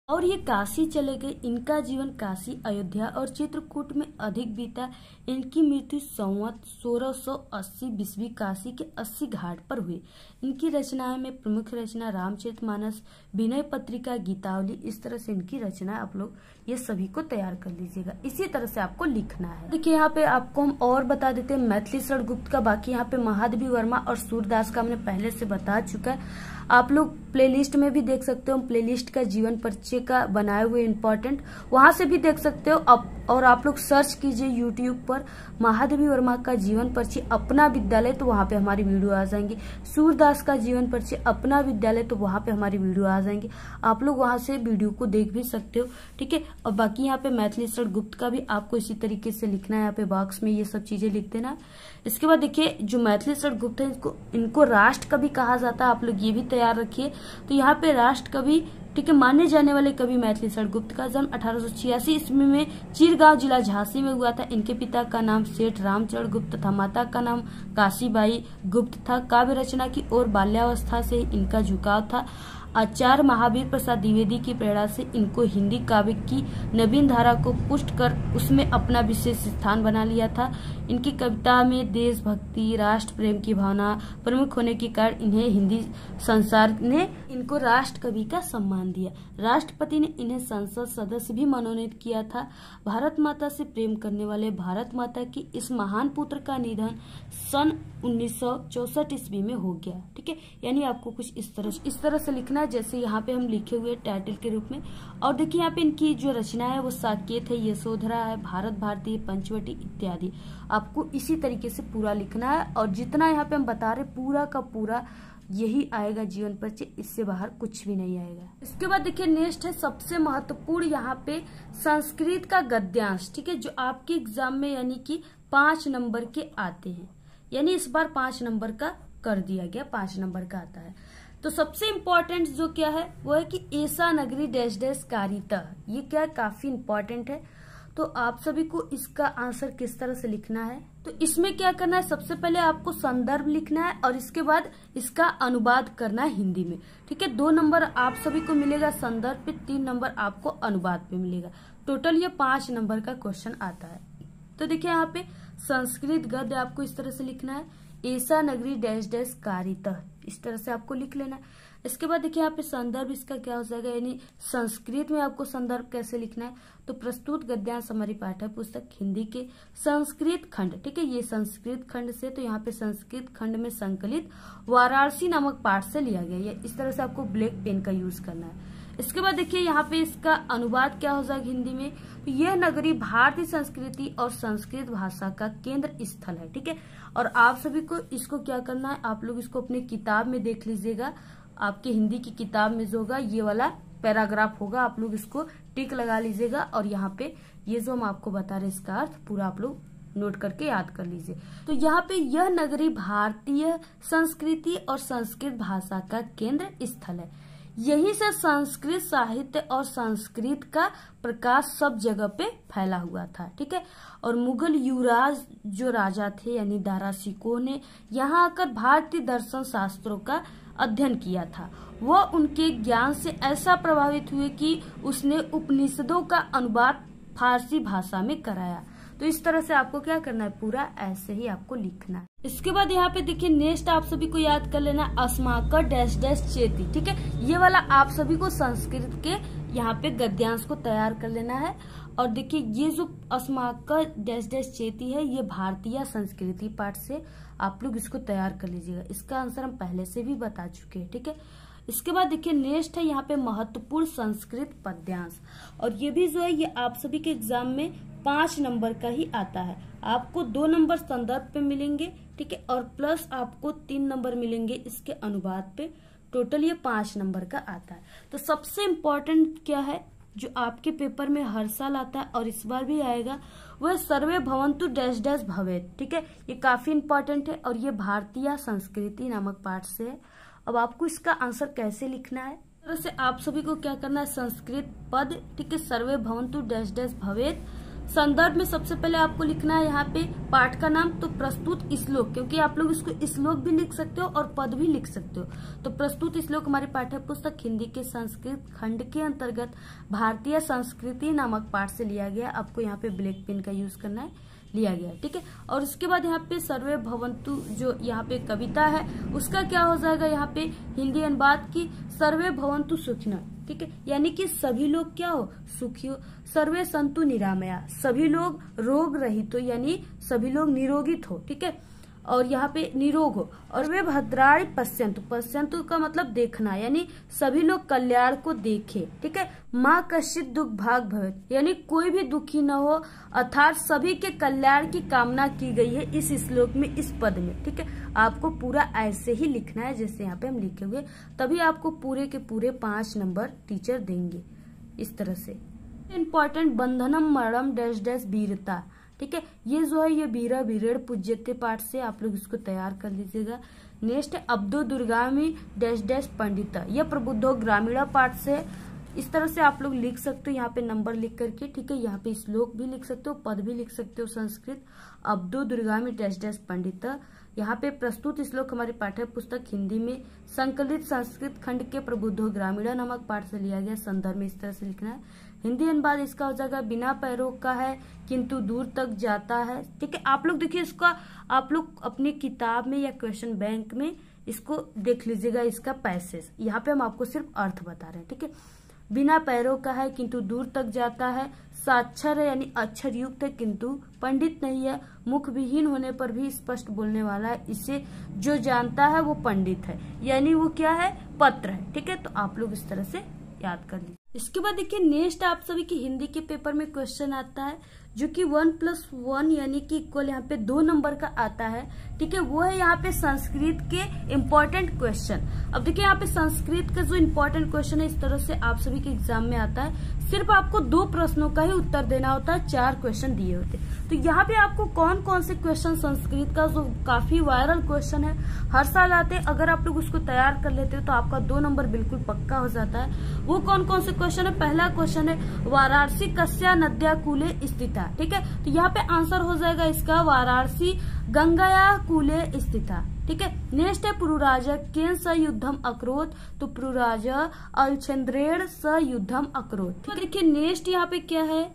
और ये काशी चले गए। इनका जीवन काशी, अयोध्या और चित्रकूट में अधिक बीता। इनकी मृत्यु संवत 1680 बीसवीं काशी के 80 घाट पर हुई। इनकी रचनाएं में प्रमुख रचना रामचरितमानस, विनय पत्रिका, गीतावली, इस तरह से इनकी रचना आप लोग ये सभी को तैयार कर लीजिएगा। इसी तरह से आपको लिखना है। देखिए यहाँ पे आपको हम और बता देते हैं मैथिली शरण गुप्त का। बाकी यहाँ पे महादेवी वर्मा और सूरदास का हमने पहले से बता चुका है। आप लोग प्लेलिस्ट में भी देख सकते हो, प्लेलिस्ट का जीवन परिचय का बनाए हुए इम्पोर्टेंट, वहां से भी देख सकते हो। और आप लोग सर्च कीजिए यूट्यूब पर महादेवी वर्मा का जीवन परिचय अपना विद्यालय, तो वहां पे हमारी वीडियो आ जाएंगी। सूरदास का जीवन परिचय अपना विद्यालय, तो वहां पे हमारी वीडियो आ जाएंगी। आप लोग वहां से वीडियो को देख भी सकते हो, ठीक है। और बाकी यहाँ पे मैथिली शरण गुप्त का भी आपको इसी तरीके से लिखना है। यहाँ पे बॉक्स में ये सब चीजें लिख देना। इसके बाद देखिए जो मैथिली शरण गुप्त है, इनको राष्ट्र कवि कहा जाता है। आप लोग ये भी तैयार रखिए। तो यहाँ पे राष्ट्र कवि, ठीक है, माने जाने वाले कवि मैथिली शरण गुप्त का जन्म 1886 ईस्वी में चिरगांव जिला झांसी में हुआ था। इनके पिता का नाम सेठ रामचरण गुप्त तथा माता का नाम काशीबाई गुप्त था। काव्य रचना की ओर बाल्यावस्था से इनका झुकाव था। आचार्य महावीर प्रसाद द्विवेदी की प्रेरणा से इनको हिंदी काव्य की नवीन धारा को पुष्ट कर उसमें अपना विशेष स्थान बना लिया था। इनकी कविता में देशभक्ति, राष्ट्र प्रेम की भावना प्रमुख होने के कारण इन्हें हिंदी संसार ने इनको राष्ट्र कवि का सम्मान दिया। राष्ट्रपति ने इन्हें संसद सदस्य भी मनोनीत किया था। भारत माता से प्रेम करने वाले भारत माता की इस महान पुत्र का निधन सन 1964 ईस्वी में हो गया, ठीक है। यानी आपको कुछ इस तरह से लिखना है, जैसे यहाँ पे हम लिखे हुए टाइटल के रूप में। और देखिए यहाँ पे इनकी जो रचना है वो साकेत है, यशोधरा है, भारत भारती, पंचवटी इत्यादि। आपको इसी तरीके से पूरा लिखना है। और जितना यहाँ पे हम बता रहे पूरा का पूरा यही आएगा जीवन परिचय, इससे बाहर कुछ भी नहीं आएगा। इसके बाद देखिए नेक्स्ट है सबसे महत्वपूर्ण यहाँ पे संस्कृत का गद्यांश, ठीक है, जो आपके एग्जाम में यानी कि 5 नंबर के आते हैं। यानी इस बार 5 नंबर का कर दिया गया, 5 नंबर का आता है। तो सबसे इम्पोर्टेंट जो क्या है वो है कि ऐसा नगरी डैश डैश कारिता, ये क्या है, काफी इम्पोर्टेंट है। तो आप सभी को इसका आंसर किस तरह से लिखना है, तो इसमें क्या करना है, सबसे पहले आपको संदर्भ लिखना है और इसके बाद इसका अनुवाद करना है हिंदी में, ठीक है। 2 नंबर आप सभी को मिलेगा संदर्भ पे, 3 नंबर आपको अनुवाद पे मिलेगा। टोटल ये 5 नंबर का क्वेश्चन आता है। तो देखिए यहाँ पे संस्कृत गद्य आपको इस तरह से लिखना है, ऐसा नगरी डैश डैश कारिता, इस तरह से आपको लिख लेना है। इसके बाद देखिए यहाँ पे संदर्भ इसका क्या हो जाएगा, यानी संस्कृत में आपको संदर्भ कैसे लिखना है, तो प्रस्तुत गद्यांश हमारी पाठ्य पुस्तक हिंदी के संस्कृत खंड, ठीक है, ये संस्कृत खंड से, तो यहाँ पे संस्कृत खंड में संकलित वाराणसी नामक पाठ से लिया गया है। इस तरह से आपको ब्लैक पेन का यूज करना है। इसके बाद देखिए यहाँ पे इसका अनुवाद क्या हो जाएगा हिंदी में, तो यह नगरी भारतीय संस्कृति और संस्कृत भाषा का केंद्र स्थल है, ठीक है। और आप सभी को इसको क्या करना है, आप लोग इसको अपने किताब में देख लीजिएगा। आपके हिंदी की किताब में जो होगा ये वाला पैराग्राफ होगा, आप लोग इसको टिक लगा लीजिएगा। और यहाँ पे ये जो हम आपको बता रहे इसका अर्थ पूरा आप लोग नोट करके याद कर लीजिए। तो यहाँ पे यह नगरी भारतीय संस्कृति और संस्कृत भाषा का केंद्र स्थल है। यहीं से संस्कृत साहित्य और संस्कृत का प्रकाश सब जगह पे फैला हुआ था, ठीक है। और मुगल युवराज जो राजा थे यानी दारा शिकोह ने यहाँ आकर भारतीय दर्शन शास्त्रों का अध्ययन किया था। वह उनके ज्ञान से ऐसा प्रभावित हुए कि उसने उपनिषदों का अनुवाद फारसी भाषा में कराया। तो इस तरह से आपको क्या करना है, पूरा ऐसे ही आपको लिखना है। इसके बाद यहाँ पे देखिए नेक्स्ट आप सभी को याद कर लेना अस्माकं डैश डैश चेती, ठीक है। ये वाला आप सभी को संस्कृत के यहाँ पे गद्यांश को तैयार कर लेना है। और देखिए ये जो अस्माकं डैश डैश चेती है ये भारतीय संस्कृति पाठ से आप लोग इसको तैयार कर लीजिएगा। इसका आंसर हम पहले से भी बता चुके हैं, ठीक है। इसके बाद देखिए नेक्स्ट है यहाँ पे महत्वपूर्ण संस्कृत पद्यांश, और ये भी जो है ये आप सभी के एग्जाम में 5 नंबर का ही आता है। आपको 2 नंबर संदर्भ पे मिलेंगे, ठीक है, और प्लस आपको 3 नंबर मिलेंगे इसके अनुवाद पे। टोटल ये 5 नंबर का आता है। तो सबसे इम्पोर्टेंट क्या है जो आपके पेपर में हर साल आता है और इस बार भी आएगा, वह सर्वे भवन्तु डैश डैश भवेत्, ठीक है। ये काफी इम्पोर्टेंट है और ये भारतीय संस्कृति नामक पाठ से है। अब आपको इसका आंसर कैसे लिखना है, तरह से आप सभी को क्या करना है, संस्कृत पद, ठीक है, सर्वे भवन्तु डैश डैश भवेत्, संदर्भ में सबसे पहले आपको लिखना है यहाँ पे पाठ का नाम, तो प्रस्तुत श्लोक, क्योंकि आप लोग इसको श्लोक भी लिख सकते हो और पद भी लिख सकते हो। तो प्रस्तुत श्लोक हमारी पाठ्य पुस्तक हिंदी के संस्कृत खंड के अंतर्गत भारतीय संस्कृति नामक पाठ से लिया गया। आपको यहाँ पे ब्लैक पेन का यूज करना है, लिया गया है, ठीक है। और उसके बाद यहाँ पे सर्वे भवन्तु जो यहाँ पे कविता है उसका क्या हो जाएगा, यहाँ पे हिंदी अनुवाद की सर्वे भवन्तु सुखिनः, ठीक है, यानी कि सभी लोग क्या हो, सुखी हो। सर्वे सन्तु निरामया, सभी लोग रोग रहित हो, यानी सभी लोग निरोगित हो, ठीक है। और यहाँ पे निरोग हो। और वे भद्राणि पश्यन्तु, पश्यन्तु का मतलब देखना, यानी सभी लोग कल्याण को देखे, ठीक है। माँ कश्चित् दुख भाग भवेत्, यानी कोई भी दुखी न हो, अर्थात सभी के कल्याण की कामना की गई है इस श्लोक में, इस पद में, ठीक है। आपको पूरा ऐसे ही लिखना है जैसे यहाँ पे हम लिखे हुए, तभी आपको पूरे के पूरे 5 नंबर टीचर देंगे इस तरह से। इम्पोर्टेंट बंधनम मरणम डैश डैश वीरता, ठीक है। ये जो है ये वीरा वीरेण पूज्यते पाठ से आप लोग इसको तैयार कर लीजिएगा। नेक्स्ट है अब्दो दुर्गामी डैश डैश पंडिता, यह प्रबुद्धो ग्रामीणा पाठ से। इस तरह से आप लोग लिख सकते हो यहाँ पे नंबर लिख करके, ठीक है। यहाँ पे श्लोक भी लिख सकते हो, पद भी लिख सकते हो संस्कृत। अब्दो दुर्गामी डैश डैश पंडिता, यहाँ पे प्रस्तुत श्लोक हमारी पाठ्य पुस्तक हिंदी में संकलित संस्कृत खंड के प्रबुद्धो ग्रामीणा नामक पाठ से लिया गया। संदर्भ में इस तरह से लिखना है। हिंदी अनुवाद इसका हो जाएगा बिना पैरों का है किंतु दूर तक जाता है, ठीक है। आप लोग देखिए इसका, आप लोग अपनी किताब में या क्वेश्चन बैंक में इसको देख लीजिएगा, इसका पैसेज। यहाँ पे हम आपको सिर्फ अर्थ बता रहे हैं, ठीक है। बिना पैरों का है किंतु दूर तक जाता है, साक्षर है यानी अक्षर युक्त है किंतु पंडित नहीं है, मुख विहीन होने पर भी स्पष्ट बोलने वाला है, इसे जो जानता है वो पंडित है, यानी वो क्या है, पत्र है, ठीक है। तो आप लोग इस तरह से याद कर लीजिए। इसके बाद देखिए नेक्स्ट आप सभी की हिंदी के पेपर में क्वेश्चन आता है जो कि 1+1 यानी कि इक्वल यहाँ पे 2 नंबर का आता है, ठीक है। वो है यहाँ पे संस्कृत के इम्पोर्टेंट क्वेश्चन। अब देखिए यहाँ पे संस्कृत का जो इम्पोर्टेंट क्वेश्चन है इस तरह से आप सभी के एग्जाम में आता है। सिर्फ आपको 2 प्रश्नों का ही उत्तर देना होता है, 4 क्वेश्चन दिए होते हैं। तो यहाँ पे आपको कौन कौन से क्वेश्चन संस्कृत का जो काफी वायरल क्वेश्चन है, हर साल आते हैं, अगर आप लोग उसको तैयार कर लेते हो तो आपका 2 नंबर बिल्कुल पक्का हो जाता है। वो कौन कौन से क्वेश्चन है, पहला क्वेश्चन है वाराणसी कस्या नद्या कूले स्थिता, ठीक है। तो यहाँ पे आंसर हो जाएगा इसका वाराणसी गंगाया कूले स्थिता, ठीक है। नेक्स्ट है पुरुराजा केन स युद्धम अकरोत, तो पुरुराजा अलचंद्रेण स युद्धम अकरोत। तो देखिए नेक्स्ट यहाँ पे क्या है,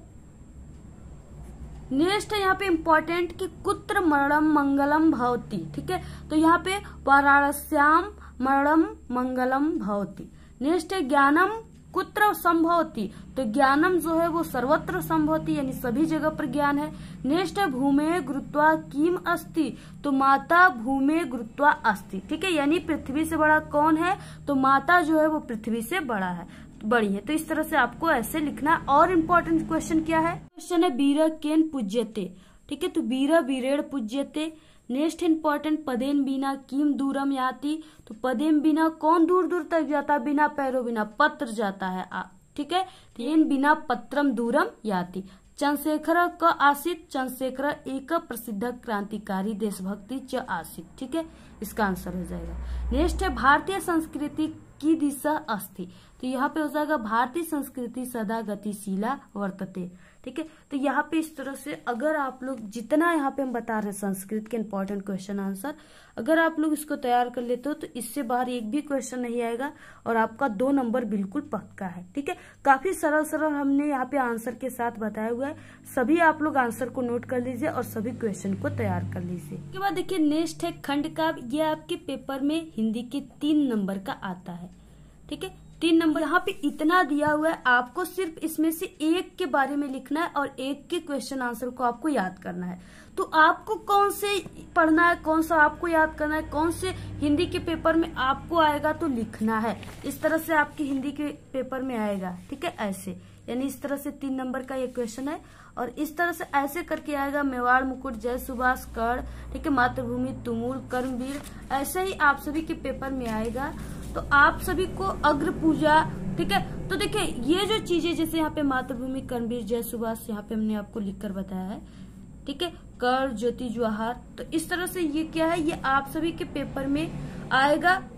नेक्स्ट है यहाँ पे इम्पोर्टेंट कि कुत्र मरणम मंगलम भवति, ठीक है। तो यहाँ पे वाराणस्याम मरणम मंगलम भवति। नेक्स्ट है ज्ञानम कुत्र संभवति, तो ज्ञानम जो है वो सर्वत्र संभवति यानी सभी जगह पर ज्ञान है। नेक्स्ट है भूमे गुरुत्वा किम अस्ति, तो माता भूमे गुरुत्वा अस्ति, ठीक है, यानी पृथ्वी से बड़ा कौन है, तो माता जो है वो पृथ्वी से बड़ा है, बड़ी है। तो इस तरह से आपको ऐसे लिखना। और इम्पोर्टेंट क्वेश्चन क्या है, क्वेश्चन है वीर केन पूज्यते, ठीक है। तो वीर वीरेण पूज्यते। नेक्स्ट इम्पोर्टेंट पदेन बिना किम दूरम याति, तो पदेन बिना कौन दूर दूर तक जाता है, बिना पैरों बिना पत्र जाता है, ठीक है। तेन बिना पत्रम दूरम याति। चंद्रशेखर का आसित, चंद्रशेखर एक प्रसिद्ध क्रांतिकारी देशभक्ति च आसित, ठीक है, इसका आंसर हो जाएगा। नेक्स्ट है भारतीय संस्कृति की दिशा अस्ति, तो यहाँ पे हो जाएगा भारतीय संस्कृति सदा गतिशीला वर्तते, ठीक है। तो यहाँ पे इस तरह से अगर आप लोग जितना यहाँ पे हम बता रहे हैं संस्कृत के इम्पोर्टेंट क्वेश्चन आंसर, अगर आप लोग इसको तैयार कर लेते हो तो इससे बाहर एक भी क्वेश्चन नहीं आएगा और आपका 2 नंबर बिल्कुल पक्का है, ठीक है। काफी सरल सरल हमने यहाँ पे आंसर के साथ बताया हुआ है, सभी आप लोग आंसर को नोट कर लीजिए और सभी क्वेश्चन को तैयार कर लीजिए। उसके बाद देखिए नेक्स्ट है खंड का, ये आपके पेपर में हिंदी के 3 नंबर का आता है, ठीक है। 3 नंबर यहाँ पे इतना दिया हुआ है, आपको सिर्फ इसमें से एक के बारे में लिखना है और एक के क्वेश्चन आंसर को आपको याद करना है। तो आपको कौन से पढ़ना है, कौन सा आपको याद करना है, कौन से हिंदी के पेपर में आपको आएगा तो लिखना है। इस तरह से आपके हिंदी के पेपर में आएगा, ठीक है, ऐसे, यानी इस तरह से 3 नंबर का ये क्वेश्चन है और इस तरह से ऐसे करके आएगा मेवाड़ मुकुट जय सुभाष कर्ण, ठीक है, मातृभूमि तुमुल कर्मवीर, ऐसे ही आप सभी के पेपर में आएगा। तो आप सभी को अग्र पूजा, ठीक है। तो देखिए ये जो चीजें जैसे यहाँ पे मातृभूमि कर्मवीर जय सुभाष यहाँ पे हमने आपको लिखकर बताया है, ठीक है, कर ज्योति जवाहर, तो इस तरह से ये क्या है, ये आप सभी के पेपर में आएगा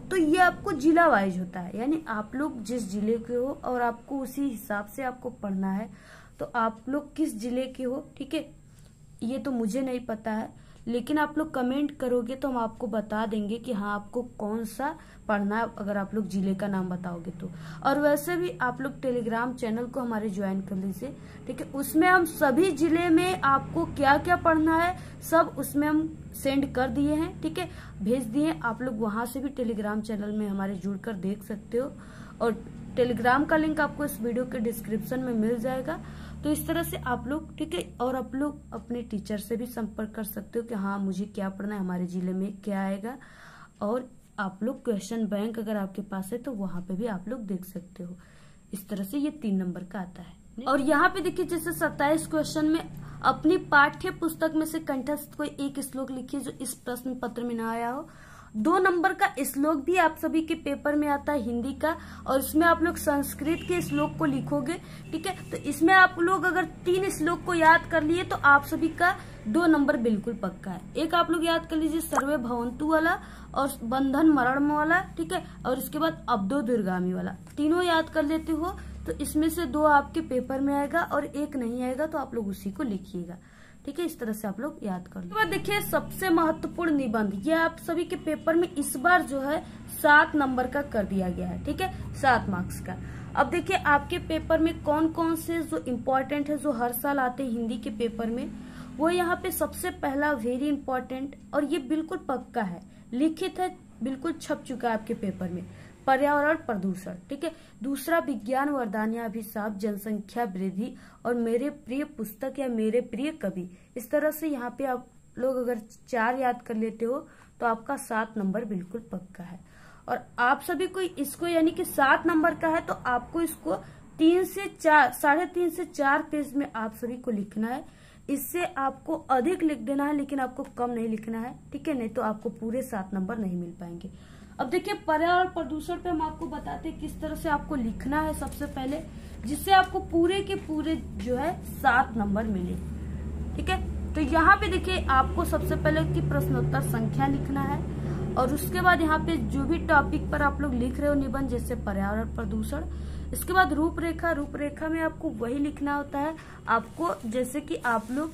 तो ये आपको जिला वाइज होता है, यानी आप लोग जिस जिले के हो और आपको उसी हिसाब से आपको पढ़ना है। तो आप लोग किस जिले के हो, ठीक है, ये तो मुझे नहीं पता है, लेकिन आप लोग कमेंट करोगे तो हम आपको बता देंगे कि हाँ आपको कौन सा पढ़ना है, अगर आप लोग जिले का नाम बताओगे तो। और वैसे भी आप लोग टेलीग्राम चैनल को हमारे ज्वाइन कर लीजिए, ठीक है, उसमें हम सभी जिले में आपको क्या क्या पढ़ना है सब उसमें हम सेंड कर दिए हैं, ठीक है, भेज दिए। आप लोग वहां से भी टेलीग्राम चैनल में हमारे जुड़कर देख सकते हो, और टेलीग्राम का लिंक आपको इस वीडियो के डिस्क्रिप्शन में मिल जाएगा। तो इस तरह से आप लोग, ठीक है, और आप लोग अपने टीचर से भी संपर्क कर सकते हो कि हाँ मुझे क्या पढ़ना है, हमारे जिले में क्या आएगा। और आप लोग क्वेश्चन बैंक अगर आपके पास है तो वहां पे भी आप लोग देख सकते हो। इस तरह से ये 3 नंबर का आता है। और यहाँ पे देखिए जैसे 27 क्वेश्चन में अपनी पाठ्य पुस्तक में से कंठस्थ कोई एक श्लोक लिखिए जो इस प्रश्न पत्र में ना आया हो। 2 नंबर का श्लोक भी आप सभी के पेपर में आता है हिंदी का, और इसमें आप लोग संस्कृत के श्लोक को लिखोगे, ठीक है। तो इसमें आप लोग अगर 3 श्लोक को याद कर लिए तो आप सभी का 2 नंबर बिल्कुल पक्का है। एक आप लोग याद कर लीजिए सर्वे भवंतु वाला और बंधन मरण वाला, ठीक है, और इसके बाद अब्दो दुर्गामी वाला, तीनों याद कर लेते हो तो इसमें से 2 आपके पेपर में आएगा और 1 नहीं आएगा, तो आप लोग उसी को लिखिएगा, ठीक है। इस तरह से आप लोग याद कर लो। देखिए सबसे महत्वपूर्ण निबंध, ये आप सभी के पेपर में इस बार जो है 7 नंबर का कर दिया गया है, ठीक है, 7 मार्क्स का। अब देखिए आपके पेपर में कौन कौन से जो इम्पोर्टेंट है जो हर साल आते हैं हिंदी के पेपर में, वो यहाँ पे सबसे पहला वेरी इंपॉर्टेंट, और ये बिल्कुल पक्का है, लिखित है, बिल्कुल छप चुका है आपके पेपर में, पर्यावरण प्रदूषण, ठीक है। दूसरा विज्ञान वरदान या अभिशाप, जनसंख्या वृद्धि, और मेरे प्रिय पुस्तक या मेरे प्रिय कवि। इस तरह से यहाँ पे आप लोग अगर 4 याद कर लेते हो तो आपका 7 नंबर बिल्कुल पक्का है। और आप सभी को इसको यानी कि 7 नंबर का है तो आपको इसको 3 से 4, 3.5 से 4 पेज में आप सभी को लिखना है। इससे आपको अधिक लिख देना है, लेकिन आपको कम नहीं लिखना है, ठीक है, नहीं तो आपको पूरे 7 नंबर नहीं मिल पाएंगे। अब देखिए पर्यावरण प्रदूषण पे हम आपको बताते हैं किस तरह से आपको लिखना है सबसे पहले, जिससे आपको पूरे के पूरे जो है 7 नंबर मिले, ठीक है। तो यहाँ पे देखिए आपको सबसे पहले की प्रश्नोत्तर संख्या लिखना है, और उसके बाद यहाँ पे जो भी टॉपिक पर आप लोग लिख रहे हो निबंध, जैसे पर्यावरण प्रदूषण, इसके बाद रूपरेखा, रूपरेखा में आपको वही लिखना होता है आपको, जैसे कि आप लोग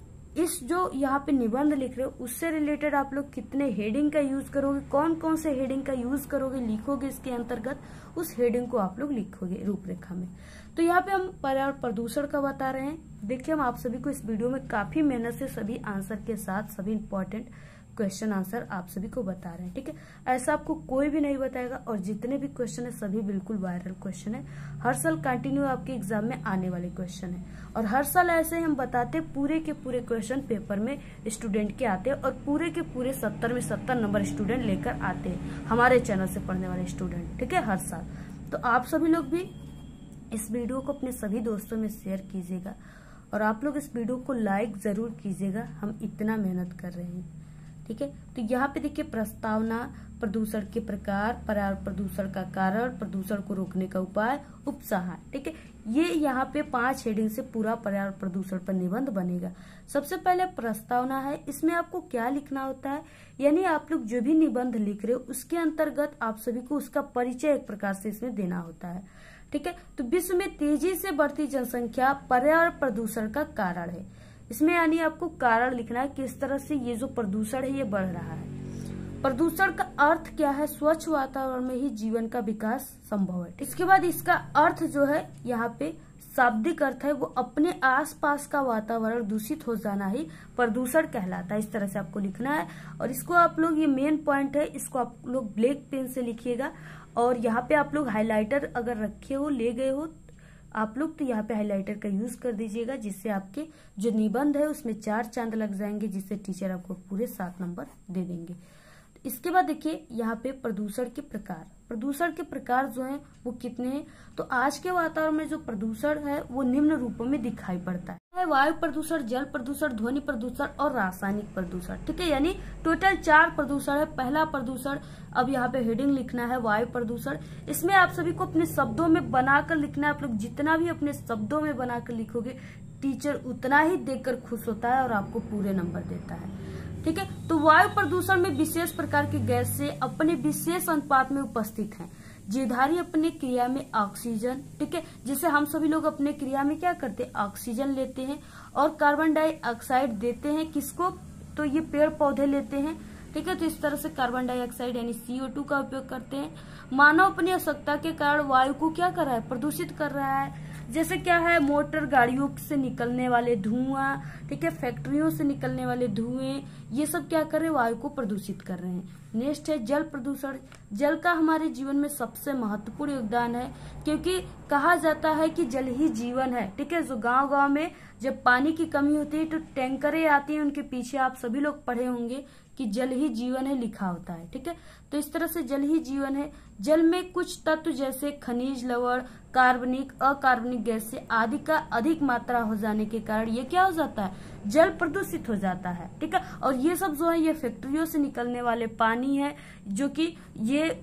इस जो यहाँ पे निबंध लिख रहे हो उससे रिलेटेड आप लोग कितने हेडिंग का यूज करोगे, कौन कौन से हेडिंग का यूज करोगे, लिखोगे इसके अंतर्गत, उस हेडिंग को आप लोग लिखोगे रूपरेखा में। तो यहाँ पे हम पर्यावरण प्रदूषण का बता रहे हैं। देखिए हम आप सभी को इस वीडियो में काफी मेहनत से सभी आंसर के साथ सभी इंपॉर्टेंट क्वेश्चन आंसर आप सभी को बता रहे हैं, ठीक है। ऐसा आपको कोई भी नहीं बताएगा, और जितने भी क्वेश्चन है सभी बिल्कुल वायरल क्वेश्चन है, हर साल कंटिन्यू आपके एग्जाम में आने वाले क्वेश्चन है। और हर साल ऐसे ही हम बताते पूरे के पूरे क्वेश्चन पेपर में स्टूडेंट के आते हैं, और पूरे के पूरे 70 में 70 नंबर स्टूडेंट लेकर आते हैं हमारे चैनल से पढ़ने वाले स्टूडेंट, ठीक है, हर साल। तो आप सभी लोग भी इस वीडियो को अपने सभी दोस्तों में शेयर कीजिएगा, और आप लोग इस वीडियो को लाइक जरूर कीजिएगा, हम इतना मेहनत कर रहे हैं, ठीक है। तो यहाँ पे देखिए प्रस्तावना, प्रदूषण के प्रकार, पर्यावरण प्रदूषण का कारण, प्रदूषण को रोकने का उपाय, उपसंहार, ठीक है। ये यहाँ पे 5 हेडिंग से पूरा पर्यावरण प्रदूषण पर निबंध बनेगा। सबसे पहले प्रस्तावना है, इसमें आपको क्या लिखना होता है, यानी आप लोग जो भी निबंध लिख रहे हो उसके अंतर्गत आप सभी को उसका परिचय एक प्रकार से इसमें देना होता है, ठीक है। तो विश्व में तेजी से बढ़ती जनसंख्या पर्यावरण प्रदूषण का कारण है, इसमें यानी आपको कारण लिखना है किस तरह से ये जो प्रदूषण है ये बढ़ रहा है। प्रदूषण का अर्थ क्या है, स्वच्छ वातावरण में ही जीवन का विकास संभव है। इसके बाद इसका अर्थ जो है यहाँ पे शाब्दिक अर्थ है, वो अपने आसपास का वातावरण दूषित हो जाना ही प्रदूषण कहलाता है। इस तरह से आपको लिखना है, और इसको आप लोग, ये मेन पॉइंट है, इसको आप लोग ब्लैक पेन से लिखिएगा, और यहाँ पे आप लोग हाईलाइटर अगर रखे हो, ले गए हो आप लोग, तो यहाँ पे हाइलाइटर का यूज कर दीजिएगा, जिससे आपके जो निबंध है उसमें 4 चांद लग जाएंगे, जिससे टीचर आपको पूरे 7 नंबर दे देंगे। इसके बाद देखिए यहाँ पे प्रदूषण के प्रकार, प्रदूषण के प्रकार जो हैं वो कितने हैं, तो आज के वातावरण में जो प्रदूषण है वो निम्न रूपों में दिखाई पड़ता है, वायु प्रदूषण, जल प्रदूषण, ध्वनि प्रदूषण और रासायनिक प्रदूषण, ठीक है। यानी टोटल 4 प्रदूषण है। पहला प्रदूषण, अब यहाँ पे हेडिंग लिखना है वायु प्रदूषण, इसमें आप सभी को अपने शब्दों में बनाकर लिखना है। आप लोग जितना भी अपने शब्दों में बनाकर लिखोगे टीचर उतना ही देखकर खुश होता है और आपको पूरे नंबर देता है, ठीक है। तो वायु प्रदूषण में विशेष प्रकार की गैस से अपने विशेष अनुपात में उपस्थित हैं। जीवधारी अपने क्रिया में ऑक्सीजन, ठीक है, जिसे हम सभी लोग अपने क्रिया में क्या करते हैं, ऑक्सीजन लेते हैं और कार्बन डाइऑक्साइड देते हैं। किसको, तो ये पेड़ पौधे लेते हैं, ठीक है। तो इस तरह से कार्बन डाइऑक्साइड यानी CO2 का उपयोग करते हैं। मानव अपनी आवश्यकता के कारण वायु को क्या कर रहा है, प्रदूषित कर रहा है। जैसे क्या है, मोटर गाड़ियों से निकलने वाले धुआं, ठीक है, फैक्ट्रियों से निकलने वाले धुएं, ये सब क्या कर रहे हैं, वायु को प्रदूषित कर रहे हैं। नेक्स्ट है जल प्रदूषण। जल का हमारे जीवन में सबसे महत्वपूर्ण योगदान है, क्योंकि कहा जाता है कि जल ही जीवन है, ठीक है। जो गांव गांव में जब पानी की कमी होती है तो टैंकरें आती हैं, उनके पीछे आप सभी लोग पढ़े होंगे कि जल ही जीवन है लिखा होता है, ठीक है। तो इस तरह से जल ही जीवन है। जल में कुछ तत्व जैसे खनिज, लवण, कार्बनिक, अकार्बनिक गैसें आदि का अधिक मात्रा हो जाने के कारण ये क्या हो जाता है, जल प्रदूषित हो जाता है, ठीक है। और ये सब जो है ये फैक्ट्रियों से निकलने वाले पानी है जो कि ये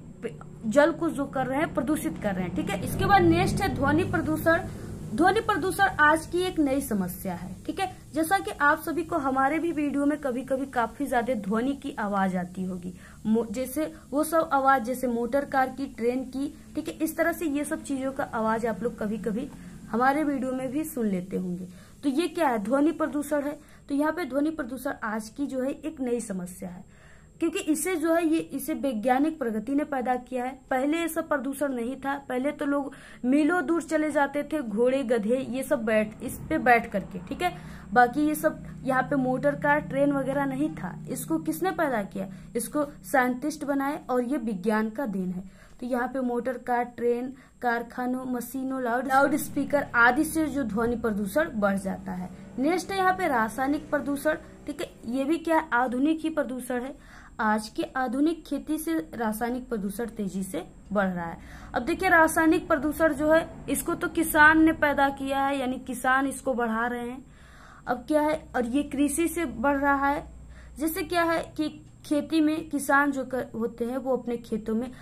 जल को जो कर रहे हैं प्रदूषित कर रहे हैं, ठीक है। इसके बाद नेक्स्ट है ध्वनि प्रदूषण। ध्वनि प्रदूषण आज की एक नई समस्या है, ठीक है। जैसा कि आप सभी को हमारे भी वीडियो में कभी कभी काफी ज्यादा ध्वनि की आवाज आती होगी, जैसे वो सब आवाज जैसे मोटर कार की, ट्रेन की, ठीक है। इस तरह से ये सब चीजों का आवाज आप लोग कभी कभी हमारे वीडियो में भी सुन लेते होंगे। तो ये क्या है, ध्वनि प्रदूषण है। तो यहाँ पे ध्वनि प्रदूषण आज की जो है एक नई समस्या है, क्योंकि इसे जो है इसे वैज्ञानिक प्रगति ने पैदा किया है। पहले ये सब प्रदूषण नहीं था। पहले तो लोग मीलों दूर चले जाते थे, घोड़े गधे ये सब इस पे बैठ करके, ठीक है। बाकी ये सब यहाँ पे मोटर कार, ट्रेन वगैरह नहीं था। इसको किसने पैदा किया, इसको साइंटिस्ट बनाए और ये विज्ञान का देन है। तो यहाँ पे मोटर कार, ट्रेन, कारखानों, मशीनों, लाउड स्पीकर आदि से जो ध्वनि प्रदूषण बढ़ जाता है। नेक्स्ट है यहाँ पे रासायनिक प्रदूषण, ठीक है। ये भी क्या है, आधुनिक ही प्रदूषण है। आज की आधुनिक खेती से रासायनिक प्रदूषण तेजी से बढ़ रहा है। अब देखिए रासायनिक प्रदूषण जो है इसको तो किसान ने पैदा किया है, यानी किसान इसको बढ़ा रहे हैं। अब क्या है, और ये कृषि से बढ़ रहा है। जैसे क्या है कि खेती में किसान जो होते हैं वो अपने खेतों में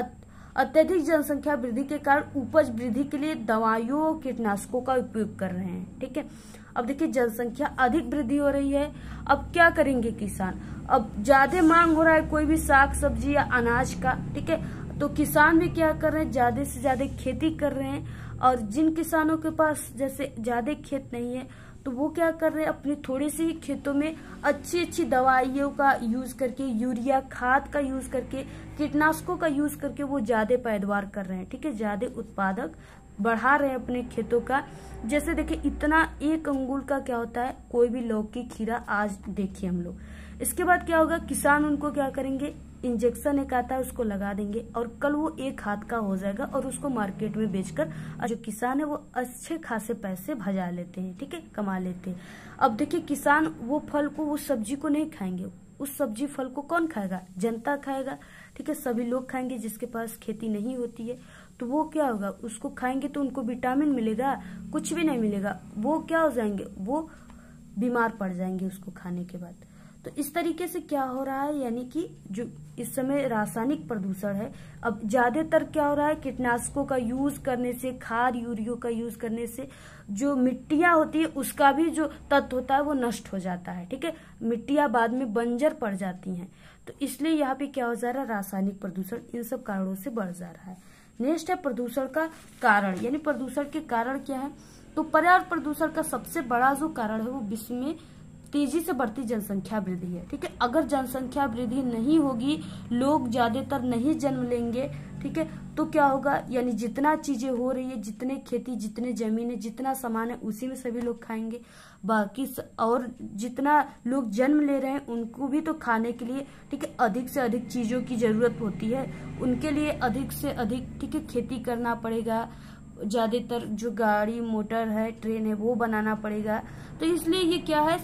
अत्यधिक जनसंख्या वृद्धि के कारण उपज वृद्धि के लिए दवाइयों और कीटनाशकों का उपयोग कर रहे हैं, ठीक है। अब देखिए जनसंख्या अधिक वृद्धि हो रही है। अब क्या करेंगे किसान, अब ज्यादा मांग हो रहा है कोई भी साग सब्जी या अनाज का, ठीक है। तो किसान भी क्या कर रहे हैं, ज्यादा से ज्यादा खेती कर रहे हैं। और जिन किसानों के पास जैसे ज्यादा खेत नहीं है तो वो क्या कर रहे हैं, अपनी थोड़ी सी खेतों में अच्छी अच्छी दवाइयों का यूज करके, यूरिया खाद का यूज करके, कीटनाशकों का यूज करके वो ज्यादा पैदावार कर रहे हैं, ठीक है। ज्यादा उत्पादक बढ़ा रहे हैं अपने खेतों का। जैसे देखिए इतना एक अंगुल का क्या होता है, कोई भी लौकी, खीरा आज देखिए हम लोग। इसके बाद क्या होगा, किसान उनको क्या करेंगे, इंजेक्शन एक आता है उसको लगा देंगे और कल वो एक हाथ का हो जाएगा और उसको मार्केट में बेचकर जो किसान है वो अच्छे खासे पैसे भजा लेते हैं, ठीक है, कमा लेते हैं। अब देखिए किसान वो फल को, उस सब्जी को नहीं खाएंगे, उस सब्जी फल को कौन खाएगा, जनता खाएगा, ठीक है। सभी लोग खाएंगे, जिसके पास खेती नहीं होती है तो वो क्या होगा, उसको खाएंगे तो उनको विटामिन मिलेगा, कुछ भी नहीं मिलेगा। वो क्या हो जाएंगे, वो बीमार पड़ जाएंगे उसको खाने के बाद। तो इस तरीके से क्या हो रहा है, यानी कि जो इस समय रासायनिक प्रदूषण है, अब ज्यादातर क्या हो रहा है, कीटनाशकों का यूज करने से, खाद यूरिया का यूज करने से जो मिट्टियां होती है उसका भी जो तत्व होता है वो नष्ट हो जाता है, ठीक है। मिट्टियां बाद में बंजर पड़ जाती हैं। तो इसलिए यहाँ पे क्या हो जा रहा है, रासायनिक प्रदूषण इन सब कारणों से बढ़ जा रहा है। नेक्स्ट है प्रदूषण का कारण, यानी प्रदूषण के कारण क्या है। तो पर्यावरण प्रदूषण का सबसे बड़ा जो कारण है वो विश्व में तेजी से बढ़ती जनसंख्या वृद्धि है, ठीक है। अगर जनसंख्या वृद्धि नहीं होगी, लोग ज्यादातर नहीं जन्म लेंगे, ठीक है, तो क्या होगा, यानी जितना चीजें हो रही है, जितने खेती, जितने जमीन है, जितना सामान है उसी में सभी लोग खाएंगे। बाकी और जितना लोग जन्म ले रहे हैं उनको भी तो खाने के लिए, ठीक है, अधिक से अधिक चीजों की जरूरत होती है। उनके लिए अधिक से अधिक, ठीक है, खेती करना पड़ेगा। ज्यादातर जो गाड़ी, मोटर है, ट्रेन है वो बनाना पड़ेगा। तो इसलिए ये क्या है,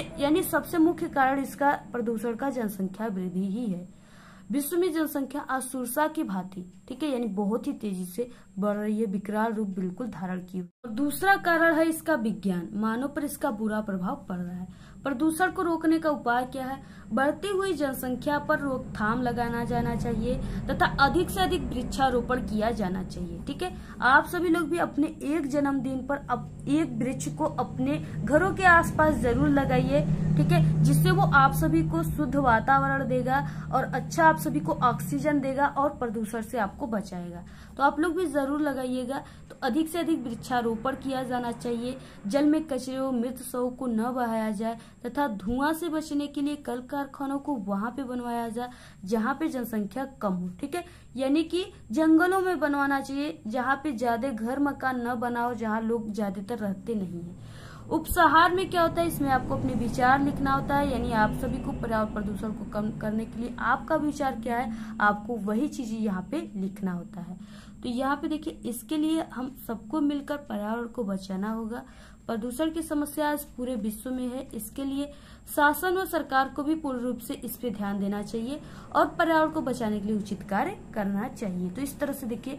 सबसे मुख्य कारण इसका प्रदूषण का जनसंख्या वृद्धि ही है। विश्व में जनसंख्या आज सुरसा की भांति, ठीक है, यानी बहुत ही तेजी से बढ़ रही है, विकराल रूप बिल्कुल धारण की। और दूसरा कारण है इसका विज्ञान, मानव पर इसका बुरा प्रभाव पड़ रहा है। प्रदूषण को रोकने का उपाय क्या है, बढ़ती हुई जनसंख्या पर रोकथाम लगाना जाना चाहिए तथा अधिक से अधिक वृक्षारोपण किया जाना चाहिए। ठीक है, आप सभी लोग भी अपने एक जन्मदिन पर एक वृक्ष को अपने घरों के आसपास जरूर लगाइए। ठीक है, जिससे वो आप सभी को शुद्ध वातावरण देगा और अच्छा आप सभी को ऑक्सीजन देगा और प्रदूषण से आपको बचाएगा। तो आप लोग भी जरूर लगाइएगा। तो अधिक से अधिक वृक्षारोपण किया जाना चाहिए। जल में कचरे और मृत शवों को न बहाया जाए तथा धुआं से बचने के लिए कल कारखानों को वहां पे बनवाया जाए जहां पे जनसंख्या कम हो। ठीक है, यानी कि जंगलों में बनवाना चाहिए जहां पे ज्यादा घर मकान न बनाओ, जहां लोग ज्यादातर रहते नहीं है। उपसंहार में क्या होता है, इसमें आपको अपने विचार लिखना होता है, यानी आप सभी को पर्यावरण प्रदूषण को कम करने के लिए आपका विचार क्या है, आपको वही चीजें यहाँ पे लिखना होता है। तो यहाँ पे देखिए, इसके लिए हम सबको मिलकर पर्यावरण को बचाना होगा। प्रदूषण की समस्या इस पूरे विश्व में है, इसके लिए शासन व सरकार को भी पूर्ण रूप से इस पे ध्यान देना चाहिए और पर्यावरण को बचाने के लिए उचित कार्य करना चाहिए। तो इस तरह से देखिए,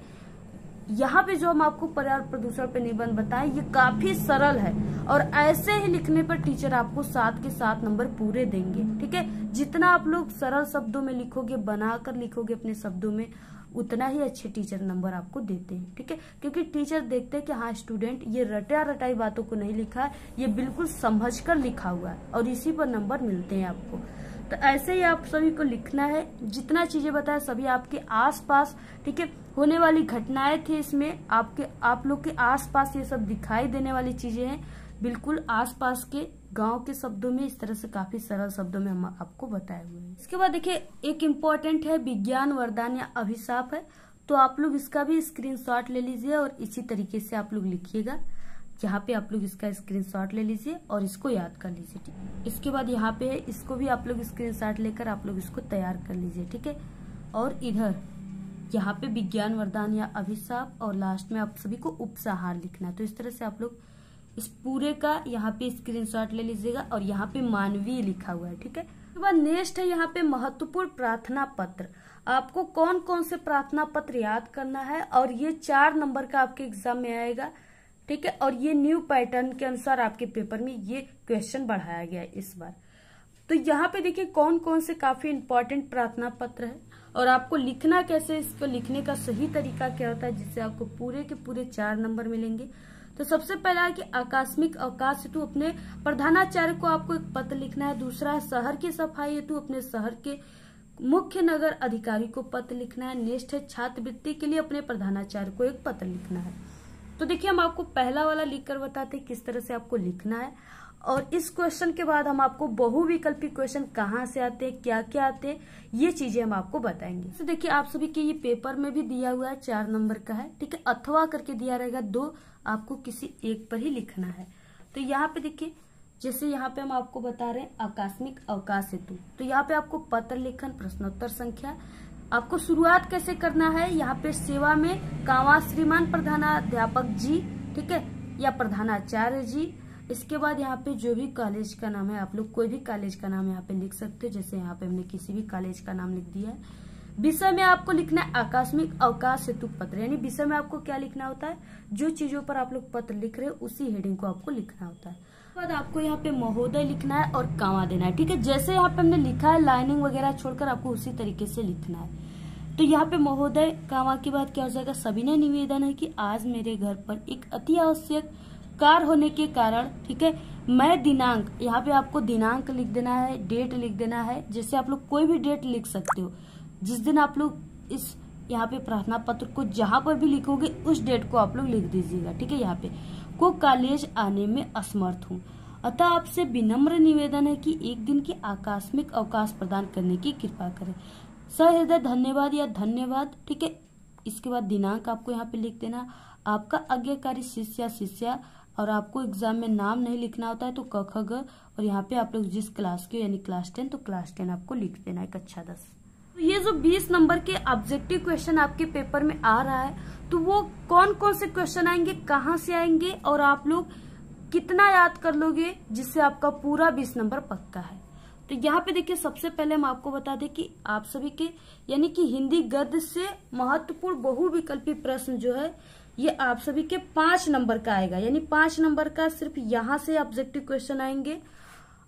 यहाँ पे जो हम आपको पर्यावरण प्रदूषण पे निबंध बताएं, ये काफी सरल है और ऐसे ही लिखने पर टीचर आपको 7 के 7 नंबर पूरे देंगे। ठीक है, जितना आप लोग सरल शब्दों में लिखोगे, बनाकर लिखोगे अपने शब्दों में, उतना ही अच्छे टीचर नंबर आपको देते हैं। ठीक है, क्योंकि टीचर देखते हैं कि हाँ स्टूडेंट ये रटा रटाई बातों को नहीं लिखा है, ये बिल्कुल समझकर लिखा हुआ है और इसी पर नंबर मिलते हैं आपको। तो ऐसे ही आप सभी को लिखना है। जितना चीजें बताए सभी आपके आसपास, ठीक है, होने वाली घटनाएं थी इसमें, आप लोग के आसपास ये सब दिखाई देने वाली चीजें हैं, बिल्कुल आसपास के गांव के शब्दों में, इस तरह से काफी सरल शब्दों में हम आपको बताए हुए हैं। इसके बाद देखिए, एक इम्पोर्टेंट है विज्ञान वरदान या अभिशाप है, तो आप लोग इसका भी स्क्रीनशॉट ले लीजिए और इसी तरीके से आप लोग लिखिएगा। यहाँ पे आप लोग इसका स्क्रीनशॉट ले लीजिए और इसको याद कर लीजिए। ठीक, इसके बाद यहाँ पे है, इसको भी आप लोग स्क्रीनशॉट लेकर आप लोग इसको तैयार कर लीजिए। ठीक है, और इधर यहाँ पे विज्ञान वरदान या अभिशाप और लास्ट में आप सभी को उपसंहार लिखना है। तो इस तरह से आप लोग इस पूरे का यहाँ पे स्क्रीनशॉट ले लीजिएगा और यहाँ पे मानवीय लिखा हुआ है। ठीक है, उसके बाद नेक्स्ट है यहाँ पे महत्वपूर्ण प्रार्थना पत्र। आपको कौन कौन से प्रार्थना पत्र याद करना है और ये 4 नंबर का आपके एग्जाम में आएगा। ठीक है, और ये न्यू पैटर्न के अनुसार आपके पेपर में ये क्वेश्चन बढ़ाया गया है इस बार। तो यहाँ पे देखिए कौन कौन से काफी इंपॉर्टेंट प्रार्थना पत्र है और आपको लिखना कैसे, इसको लिखने का सही तरीका क्या होता है जिससे आपको पूरे के पूरे 4 नंबर मिलेंगे। तो सबसे पहला है कि आकस्मिक अवकाश हेतु अपने प्रधानाचार्य को आपको एक पत्र लिखना है। दूसरा है शहर की सफाई हेतु अपने शहर के मुख्य नगर अधिकारी को पत्र लिखना है। नेक्स्ट है छात्रवृत्ति के लिए अपने प्रधानाचार्य को एक पत्र लिखना है। तो देखिए, हम आपको पहला वाला लिखकर बताते हैं किस तरह से आपको लिखना है और इस क्वेश्चन के बाद हम आपको बहुविकल्पी क्वेश्चन कहाँ से आते हैं, क्या क्या आते हैं, ये चीजें हम आपको बताएंगे। तो देखिए, आप सभी के ये पेपर में भी दिया हुआ है 4 नंबर का है। ठीक है, अथवा करके दिया रहेगा, 2 आपको किसी एक पर ही लिखना है। तो यहाँ पे देखिए, जैसे यहाँ पे हम आपको बता रहे हैं आकस्मिक अवकाश हेतु, तो यहाँ पे आपको पत्र लेखन, प्रश्नोत्तर संख्या, आपको शुरुआत कैसे करना है। यहाँ पे सेवा में कांवा श्रीमान प्रधानाध्यापक जी, ठीक है, या प्रधानाचार्य जी। इसके बाद यहाँ पे जो भी कॉलेज का नाम है, आप लोग कोई भी कॉलेज का नाम यहाँ पे लिख सकते हो, जैसे यहाँ पे हमने किसी भी कॉलेज का नाम लिख दिया है। विषय में आपको लिखना है आकस्मिक अवकाश हेतु पत्र, यानी विषय में आपको क्या लिखना होता है, जो चीजों पर आप लोग पत्र लिख रहे हो उसी हेडिंग को आपको लिखना होता है। उसके बाद आपको यहाँ पे महोदय लिखना है और कांवा देना है। ठीक है, जैसे यहाँ पे हमने लिखा है लाइनिंग वगैरह छोड़कर आपको उसी तरीके से लिखना है। तो यहाँ पे महोदय कांवा के बाद क्या हो जाएगा, सविनय निवेदन है कि आज मेरे घर पर एक अति आवश्यक कार्य होने के कारण, ठीक है, मैं दिनांक, यहाँ पे आपको दिनांक लिख देना है, डेट लिख देना है। जैसे आप लोग कोई भी डेट लिख सकते हो, जिस दिन आप लोग इस यहाँ पे प्रार्थना पत्र को जहां पर भी लिखोगे उस डेट को आप लोग लिख दीजिएगा। ठीक है, यहाँ पे को कॉलेज आने में असमर्थ हूँ, अतः आपसे विनम्र निवेदन है कि एक दिन की आकस्मिक अवकाश प्रदान करने की कृपा करें। सहृदय धन्यवाद या धन्यवाद। ठीक है, इसके बाद दिनांक आपको यहाँ पे लिख देना, आपका आज्ञाकारी शिष्य या शिष्या, और आपको एग्जाम में नाम नहीं लिखना होता है तो क ख ग, और यहाँ पे आप लोग जिस क्लास के, यानी क्लास 10, तो क्लास 10 आपको लिख देना है, कक्षा 10। तो ये जो 20 नंबर के ऑब्जेक्टिव क्वेश्चन आपके पेपर में आ रहा है, तो वो कौन कौन से क्वेश्चन आएंगे, कहाँ से आएंगे और आप लोग कितना याद कर लोगे, जिससे आपका पूरा 20 नंबर पक्का है। तो यहाँ पे देखिए, सबसे पहले हम आपको बता दें कि आप सभी के, यानी कि हिंदी गद्य से महत्वपूर्ण बहुविकल्पी प्रश्न जो है ये आप सभी के 5 नंबर का आएगा, यानी 5 नंबर का सिर्फ यहाँ से ऑब्जेक्टिव क्वेश्चन आएंगे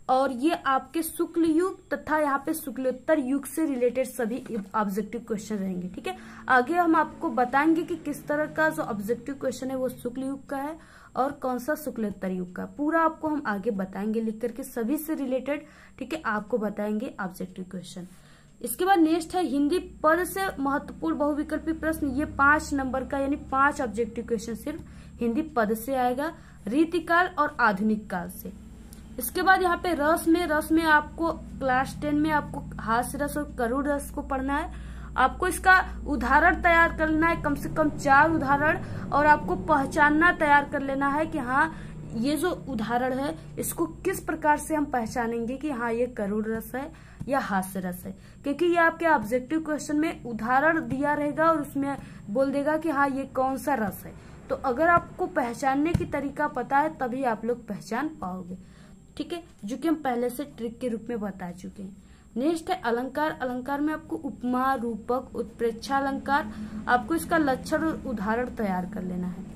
और ये आपके शुक्ल युग तथा यहाँ पे शुक्लोत्तर युग से रिलेटेड सभी ऑब्जेक्टिव क्वेश्चन रहेंगे। ठीक है, आगे हम आपको बताएंगे कि किस तरह का जो ऑब्जेक्टिव क्वेश्चन है वो शुक्ल युग का है और कौन सा शुक्लोत्तर युग का, पूरा आपको हम आगे बताएंगे लिख करके सभी से रिलेटेड। ठीक है, आपको बताएंगे ऑब्जेक्टिव क्वेश्चन। इसके बाद नेक्स्ट है हिंदी पद से महत्वपूर्ण बहुविकल्पी प्रश्न। ये 5 नंबर का यानी 5 ऑब्जेक्टिव क्वेश्चन सिर्फ हिंदी पद से आएगा, रीतिकाल और आधुनिक काल से। इसके बाद यहाँ पे रस में आपको क्लास 10 में आपको हास्य रस और करुण रस को पढ़ना है। आपको इसका उदाहरण तैयार करना है, कम से कम 4 उदाहरण, और आपको पहचानना तैयार कर लेना है कि हाँ ये जो उदाहरण है इसको किस प्रकार से हम पहचानेंगे कि हाँ ये करुण रस है या हास्य रस है, क्योंकि ये आपके ऑब्जेक्टिव क्वेश्चन में उदाहरण दिया रहेगा और उसमें बोल देगा कि हाँ ये कौन सा रस है। तो अगर आपको पहचानने की तरीका पता है तभी आप लोग पहचान पाओगे। ठीक है, जो कि हम पहले से ट्रिक के रूप में बता चुके हैं। नेक्स्ट है अलंकार। अलंकार में आपको उपमा, रूपक, उत्प्रेक्षा अलंकार, आपको इसका लक्षण और उदाहरण तैयार कर लेना है,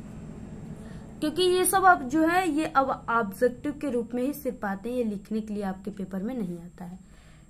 क्योंकि ये सब अब जो है ये अब ऑब्जेक्टिव के रूप में ही सिर्फ आते हैं, ये लिखने के लिए आपके पेपर में नहीं आता है।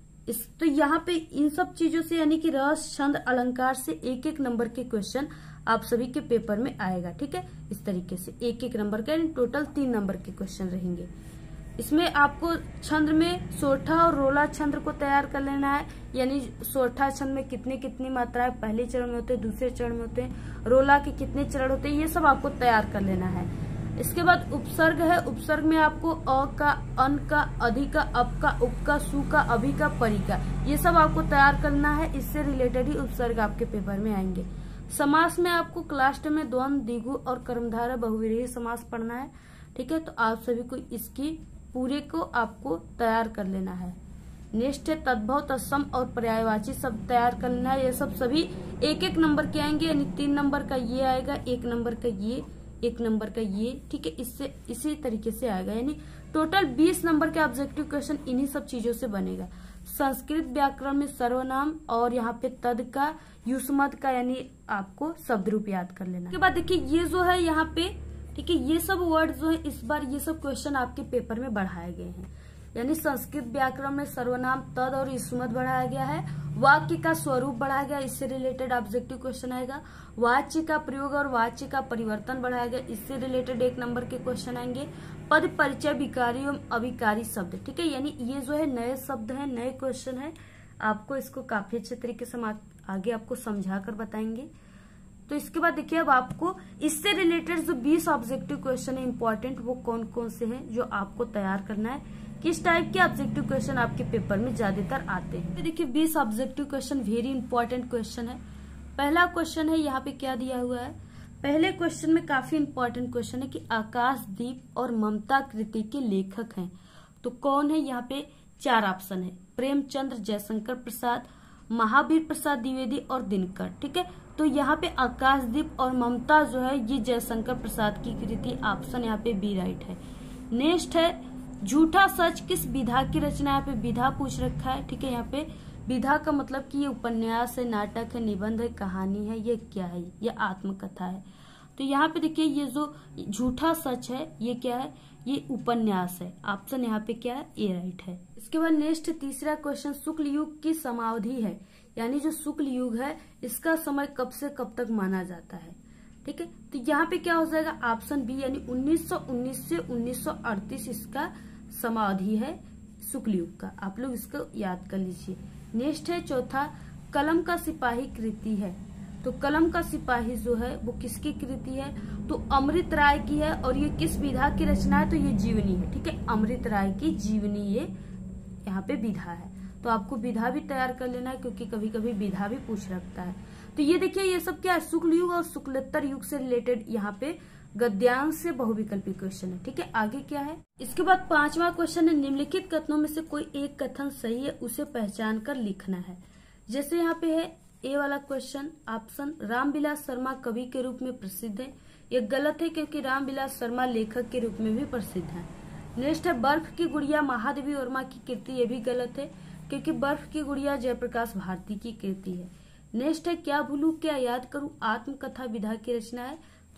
तो यहाँ पे इन सब चीजों से यानी कि रस, छंद, अलंकार से 1-1 नंबर के क्वेश्चन आप सभी के पेपर में आएगा। ठीक है, इस तरीके से 1-1 नंबर का यानी टोटल 3 नंबर के क्वेश्चन रहेंगे। इसमें आपको छंद में सोठा और रोला छंद को तैयार कर लेना है, यानी सोठा छंद में कितनी कितनी मात्राएं पहले चरण में होते हैं, दूसरे चरण में होते हैं, रोला के कितने चरण होते हैं, ये सब आपको तैयार कर लेना है। इसके बाद उपसर्ग है। उपसर्ग में आपको अ का, अन का, अधि का, अप का, उप का, सु का, अभि का, परि का, ये सब आपको तैयार करना है। इससे रिलेटेड ही उपसर्ग आपके पेपर में आएंगे। समास में आपको क्लास 10 में द्वंद्व, द्विगु और कर्मधारय बहुव्रीहि समास पढ़ना है। ठीक है, तो आप सभी को इसकी पूरे को आपको तैयार कर लेना है। नेक्स्ट है तद्भव, तत्सम और पर्यायवाची शब्द तैयार कर लेना है। ये सब सभी 1-1 नंबर के आएंगे, यानी 3 नंबर का ये आएगा, 1 नंबर का ये, 1 नंबर का ये। ठीक है, इससे इसी तरीके से आएगा, यानी टोटल 20 नंबर के ऑब्जेक्टिव क्वेश्चन इन्हीं सब चीजों से बनेगा। संस्कृत व्याकरण में सर्वनाम और यहाँ पे तद का, युष्मद का, यानी आपको शब्द रूप याद कर लेना। उसके बाद देखिए ये जो है यहाँ पे, ठीक है, ये सब वर्ड जो है इस बार ये सब क्वेश्चन आपके पेपर में बढ़ाए गए हैं, यानी संस्कृत व्याकरण में सर्वनाम, तद और युष्मद बढ़ाया गया है। वाक्य का स्वरूप बढ़ाया गया, इससे रिलेटेड ऑब्जेक्टिव क्वेश्चन आएगा। वाच्य का प्रयोग और वाच्य का परिवर्तन बढ़ाया गया, इससे रिलेटेड 1 नंबर के क्वेश्चन आएंगे। पद, परिचय, विकारी एवं अविकारी शब्द। ठीक है, यानी ये जो है नए शब्द है, नए क्वेश्चन है, आपको इसको काफी अच्छे तरीके से आगे आपको समझा कर बताएंगे। तो इसके बाद देखिए अब आपको इससे रिलेटेड जो 20 ऑब्जेक्टिव क्वेश्चन है इंपॉर्टेंट, वो कौन कौन से हैं जो आपको तैयार करना है, किस टाइप के ऑब्जेक्टिव क्वेश्चन आपके पेपर में ज्यादातर आते हैं। तो देखिए 20 objective question very important question है। पहला क्वेश्चन है यहाँ पे क्या दिया हुआ है, पहले क्वेश्चन में काफी इंपॉर्टेंट क्वेश्चन है कि आकाशदीप और ममता कृति के लेखक हैं, तो कौन है। यहाँ पे 4 ऑप्शन है, प्रेमचंद्र, जयशंकर प्रसाद, महावीर प्रसाद द्विवेदी और दिनकर। ठीक है, तो यहाँ पे आकाशदीप और ममता जो है ये जयशंकर प्रसाद की कृति, ऑप्शन यहाँ पे बी राइट है। नेक्स्ट है झूठा सच किस विधा की रचना, यहाँ पे विधा पूछ रखा है। ठीक है, यहाँ पे विधा का मतलब कि ये उपन्यास है, नाटक है, निबंध है, कहानी है, ये क्या है, ये आत्मकथा है। तो यहाँ पे देखिए ये जो झूठा सच है ये क्या है, ये उपन्यास है, ऑप्शन यहाँ पे क्या है, ए राइट है। इसके बाद नेक्स्ट तीसरा क्वेश्चन, शुक्ल युग की समावधि है, यानी जो शुक्ल युग है इसका समय कब से कब तक माना जाता है। ठीक है, तो यहाँ पे क्या हो जाएगा, ऑप्शन बी, यानी 1919 से 1938 इसका समावधि है शुक्ल युग का, आप लोग इसको याद कर लीजिए। नेक्स्ट है चौथा, कलम का सिपाही कृति है, तो कलम का सिपाही जो है वो किसकी कृति है, तो अमृत राय की है, और ये किस विधा की रचना है, तो ये जीवनी है। ठीक है, अमृत राय की जीवनी ये यहाँ पे विधा है, तो आपको विधा भी तैयार कर लेना है, क्योंकि कभी कभी विधा भी पूछ रखता है। तो ये देखिए ये सब क्या है, शुक्ल युग और शुक्लोत्तर युग से रिलेटेड यहाँ पे गद्यांश से बहुविकल्पी क्वेश्चन है। ठीक है, आगे क्या है, इसके बाद 5वां क्वेश्चन है, निम्नलिखित कथनों में से कोई एक कथन सही है, उसे पहचान कर लिखना है। जैसे यहाँ पे है ए वाला क्वेश्चन, ऑप्शन रामविलास शर्मा कवि के रूप में प्रसिद्ध है, ये गलत है क्योंकि रामविलास शर्मा लेखक के रूप में भी प्रसिद्ध है। नेक्स्ट है बर्फ की गुड़िया महादेवी वर्मा की कृति, ये भी गलत है क्योंकि बर्फ की गुड़िया जयप्रकाश भारती की कृति है। नेक्स्ट है क्या भूलू क्या याद करूं आत्मकथा विधा की रचना है,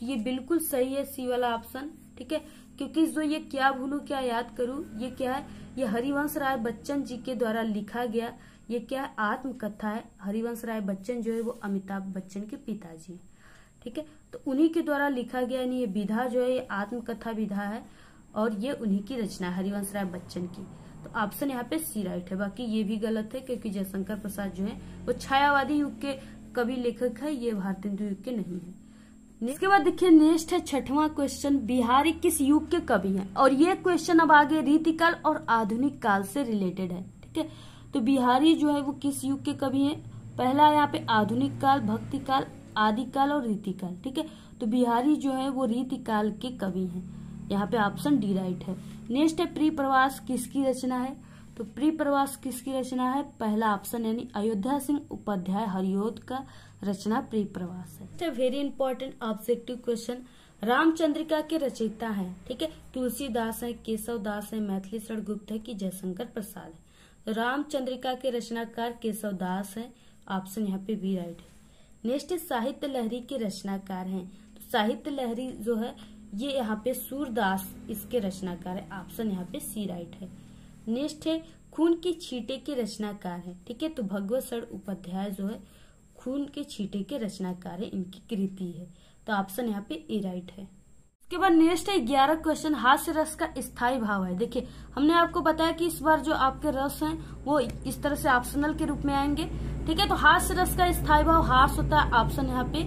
तो ये बिल्कुल सही है सी वाला ऑप्शन, ठीक है। क्योंकि जो ये क्या भूलू क्या याद करूं, ये क्या है, ये हरिवंश राय बच्चन जी के द्वारा लिखा गया ये क्या है, आत्मकथा है। हरिवंश राय बच्चन जो है वो अमिताभ बच्चन के पिताजी, ठीक है। तो उन्हीं के द्वारा लिखा गया, यानी ये विधा जो है ये आत्मकथा विधा है और ये उन्हीं की रचना है, हरिवंश राय बच्चन की। तो ऑप्शन यहाँ पे सी राइट है। बाकी ये भी गलत है क्योंकि जयशंकर प्रसाद जो है वो छायावादी युग के कवि लेखक है, ये भारतेंदु युग के नहीं है। इसके बाद देखिए नेक्स्ट है 6वां क्वेश्चन, बिहारी किस युग के कवि हैं। और ये क्वेश्चन अब आगे रीतिकाल और आधुनिक काल से रिलेटेड है, ठीक है। तो बिहारी जो है वो किस युग के कवि हैं, पहला यहाँ पे आधुनिक काल, भक्ति काल, आदिकाल और रीतिकाल, ठीक है। तो बिहारी जो है वो रीतिकाल के कवि हैं, यहाँ पे ऑप्शन डी राइट है। नेक्स्ट है प्री प्रवास किसकी रचना है। तो प्री प्रवास किसकी रचना है, पहला ऑप्शन यानी अयोध्या सिंह उपाध्याय हरिऔध का रचना प्री प्रवास है। Very important objective question, Ramchandrika के रचयिता हैं, ठीक है। तुलसीदास है, केशव दास है, मैथिली शरण गुप्त है कि जयशंकर प्रसाद है। तो रामचंद्रिका के रचनाकार केशव दास है, ऑप्शन यहाँ पे बी राइट है। नेक्स्ट साहित्य लहरी के रचनाकार हैं। तो साहित्य लहरी जो है ये यहाँ पे सूरदास इसके रचनाकार है, ऑप्शन यहाँ पे सी राइट है। नेक्स्ट है खून की छींटे के रचनाकार है, ठीक है। तो भगवत शरण उपाध्याय जो है खून के छींटे के रचनाकार है, इनकी कृति है। तो ऑप्शन यहाँ पे ए राइट है। इसके बाद नेक्स्ट है 11 क्वेश्चन, हास्य रस का स्थायी भाव है। देखिए हमने आपको बताया कि इस बार जो आपके रस हैं वो इस तरह से ऑप्शनल के रूप में आएंगे, ठीक है। तो हास्य रस का स्थायी भाव हास होता है, ऑप्शन यहाँ पे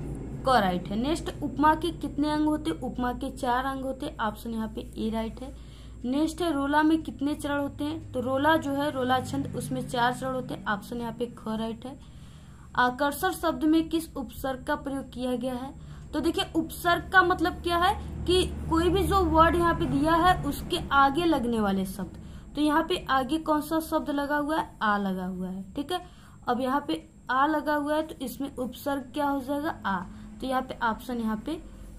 क राइट है। नेक्स्ट उपमा के कितने अंग होते, उपमा के 4 अंग होते, ऑप्शन यहाँ पे ए राइट है। नेक्स्ट है रोला में कितने चरण होते हैं। तो रोला जो है रोला छंद उसमें 4 चरण होते हैं, ऑप्शन यहाँ पे ख राइट है। आकर्षण शब्द में किस उपसर्ग का प्रयोग किया गया है। तो देखिए उपसर्ग का मतलब क्या है कि कोई भी जो वर्ड यहाँ पे दिया है उसके आगे लगने वाले शब्द। तो यहाँ पे आगे कौन सा शब्द लगा हुआ है, आ लगा हुआ है, ठीक है। अब यहाँ पे आ लगा हुआ है तो इसमें उपसर्ग क्या हो जाएगा, आ। तो यहाँ पे ऑप्शन यहाँ पे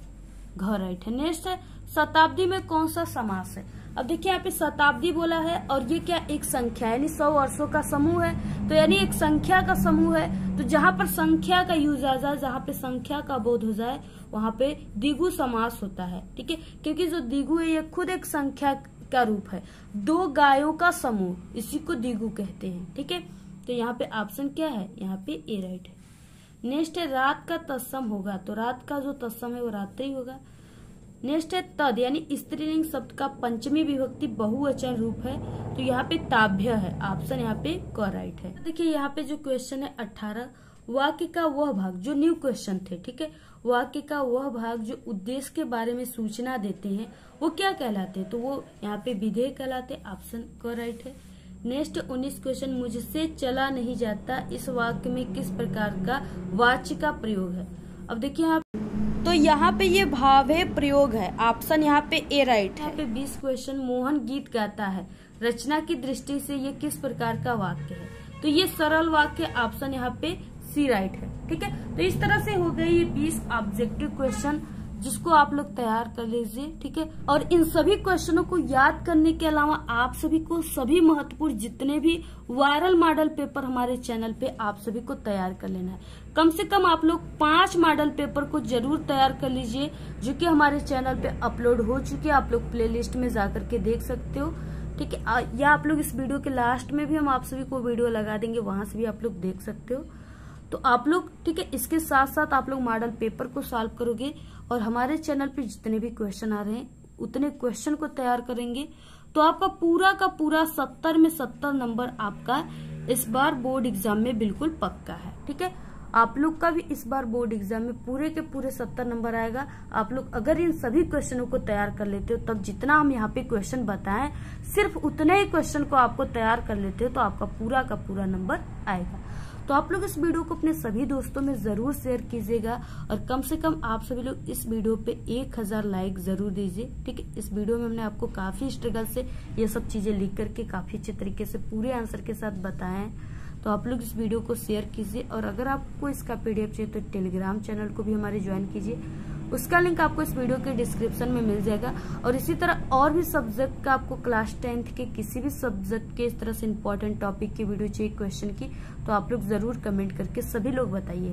घ राइट है। नेक्स्ट है शताब्दी में कौन सा समास है। अब देखिए यहाँ पे शताब्दी बोला है और ये क्या एक संख्या यानी 100 वर्षों का समूह है, तो यानी एक संख्या का समूह है। तो जहां पर संख्या का यूज आ जाए, जहां पे संख्या का बोध हो जाए वहां पे द्विगु समास होता है, ठीक है। क्योंकि जो द्विगु है ये खुद एक संख्या का रूप है, 2 गायों का समूह, इसी को द्विगु कहते हैं, ठीक है। तो यहाँ पे ऑप्शन क्या है, यहाँ पे ए राइट है। नेक्स्ट है रात का तत्सम होगा। तो रात का जो तत्सम है वो रात्रि होगा। नेक्स्ट है तद यानी स्त्रीलिंग शब्द का पंचमी विभक्ति बहुवचन रूप है, तो यहाँ पे ताभ्य है, ऑप्शन यहाँ पे क राइट है। देखिए यहाँ पे जो क्वेश्चन है 18, वाक्य का वह भाग, जो न्यू क्वेश्चन थे, ठीक है। वाक्य का वह भाग जो उद्देश्य के बारे में सूचना देते हैं वो क्या कहलाते हैं। तो वो यहाँ पे विधेय कहलाते, ऑप्शन क राइट है। नेक्स्ट 19 क्वेश्चन, मुझसे चला नहीं जाता, इस वाक्य में किस प्रकार का वाच्य का प्रयोग है। अब देखिए यहाँ तो यहाँ पे ये भाव है प्रयोग है, ऑप्शन यहाँ पे ए राइट है। यहाँ पे 20 क्वेश्चन, मोहन गीत गाता है, रचना की दृष्टि से ये किस प्रकार का वाक्य है। तो ये सरल वाक्य, ऑप्शन यहाँ पे सी राइट है, ठीक है। तो इस तरह से हो गए ये 20 ऑब्जेक्टिव क्वेश्चन जिसको आप लोग तैयार कर लीजिए, ठीक है। और इन सभी क्वेश्चनों को याद करने के अलावा आप सभी को सभी महत्वपूर्ण जितने भी वायरल मॉडल पेपर हमारे चैनल पे आप सभी को तैयार कर लेना है। कम से कम आप लोग 5 मॉडल पेपर को जरूर तैयार कर लीजिए जो कि हमारे चैनल पे अपलोड हो चुके हैं, आप लोग प्लेलिस्ट में जाकर के देख सकते हो, ठीक है। या आप लोग इस वीडियो के लास्ट में भी हम आप सभी को वीडियो लगा देंगे, वहां से भी आप लोग देख सकते हो। तो आप लोग, ठीक है, इसके साथ साथ आप लोग मॉडल पेपर को सॉल्व करोगे और हमारे चैनल पे जितने भी क्वेश्चन आ रहे हैं उतने क्वेश्चन को तैयार करेंगे तो आपका पूरा का पूरा 70 में 70 नंबर आपका इस बार बोर्ड एग्जाम में बिल्कुल पक्का है, ठीक है। आप लोग का भी इस बार बोर्ड एग्जाम में पूरे के पूरे 70 नंबर आएगा। आप लोग अगर इन सभी क्वेश्चनों को तैयार कर लेते हो, तब जितना हम यहाँ पे क्वेश्चन बताएं सिर्फ उतने ही क्वेश्चन को आपको तैयार कर लेते हो तो आपका पूरा का पूरा नंबर आएगा। तो आप लोग इस वीडियो को अपने सभी दोस्तों में जरूर शेयर कीजिएगा और कम से कम आप सभी लोग इस वीडियो पे 1000 लाइक जरूर दीजिए, ठीक है। इस वीडियो में हमने आपको काफी स्ट्रगल से ये सब चीजें लिख करके काफी अच्छे तरीके से पूरे आंसर के साथ बताएं। तो आप लोग इस वीडियो को शेयर कीजिए और अगर आपको इसका PDF चाहिए तो टेलीग्राम चैनल को भी हमारे ज्वाइन कीजिए, उसका लिंक आपको इस वीडियो के डिस्क्रिप्शन में मिल जाएगा। और इसी तरह और भी सब्जेक्ट का आपको क्लास 10th के किसी भी सब्जेक्ट के इस तरह से इंपॉर्टेंट टॉपिक की वीडियो चाहिए क्वेश्चन की, तो आप लोग जरूर कमेंट करके सभी लोग बताइएगा।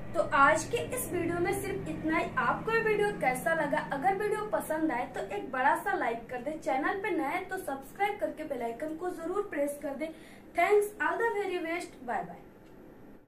तो आज के इस वीडियो में सिर्फ इतना ही। आपको ये वीडियो कैसा लगा? अगर वीडियो पसंद आए तो एक बड़ा सा लाइक कर दे, चैनल पे नए तो सब्सक्राइब करके बेल आइकन को जरूर प्रेस कर दे। Thanks, all the very best, bye bye.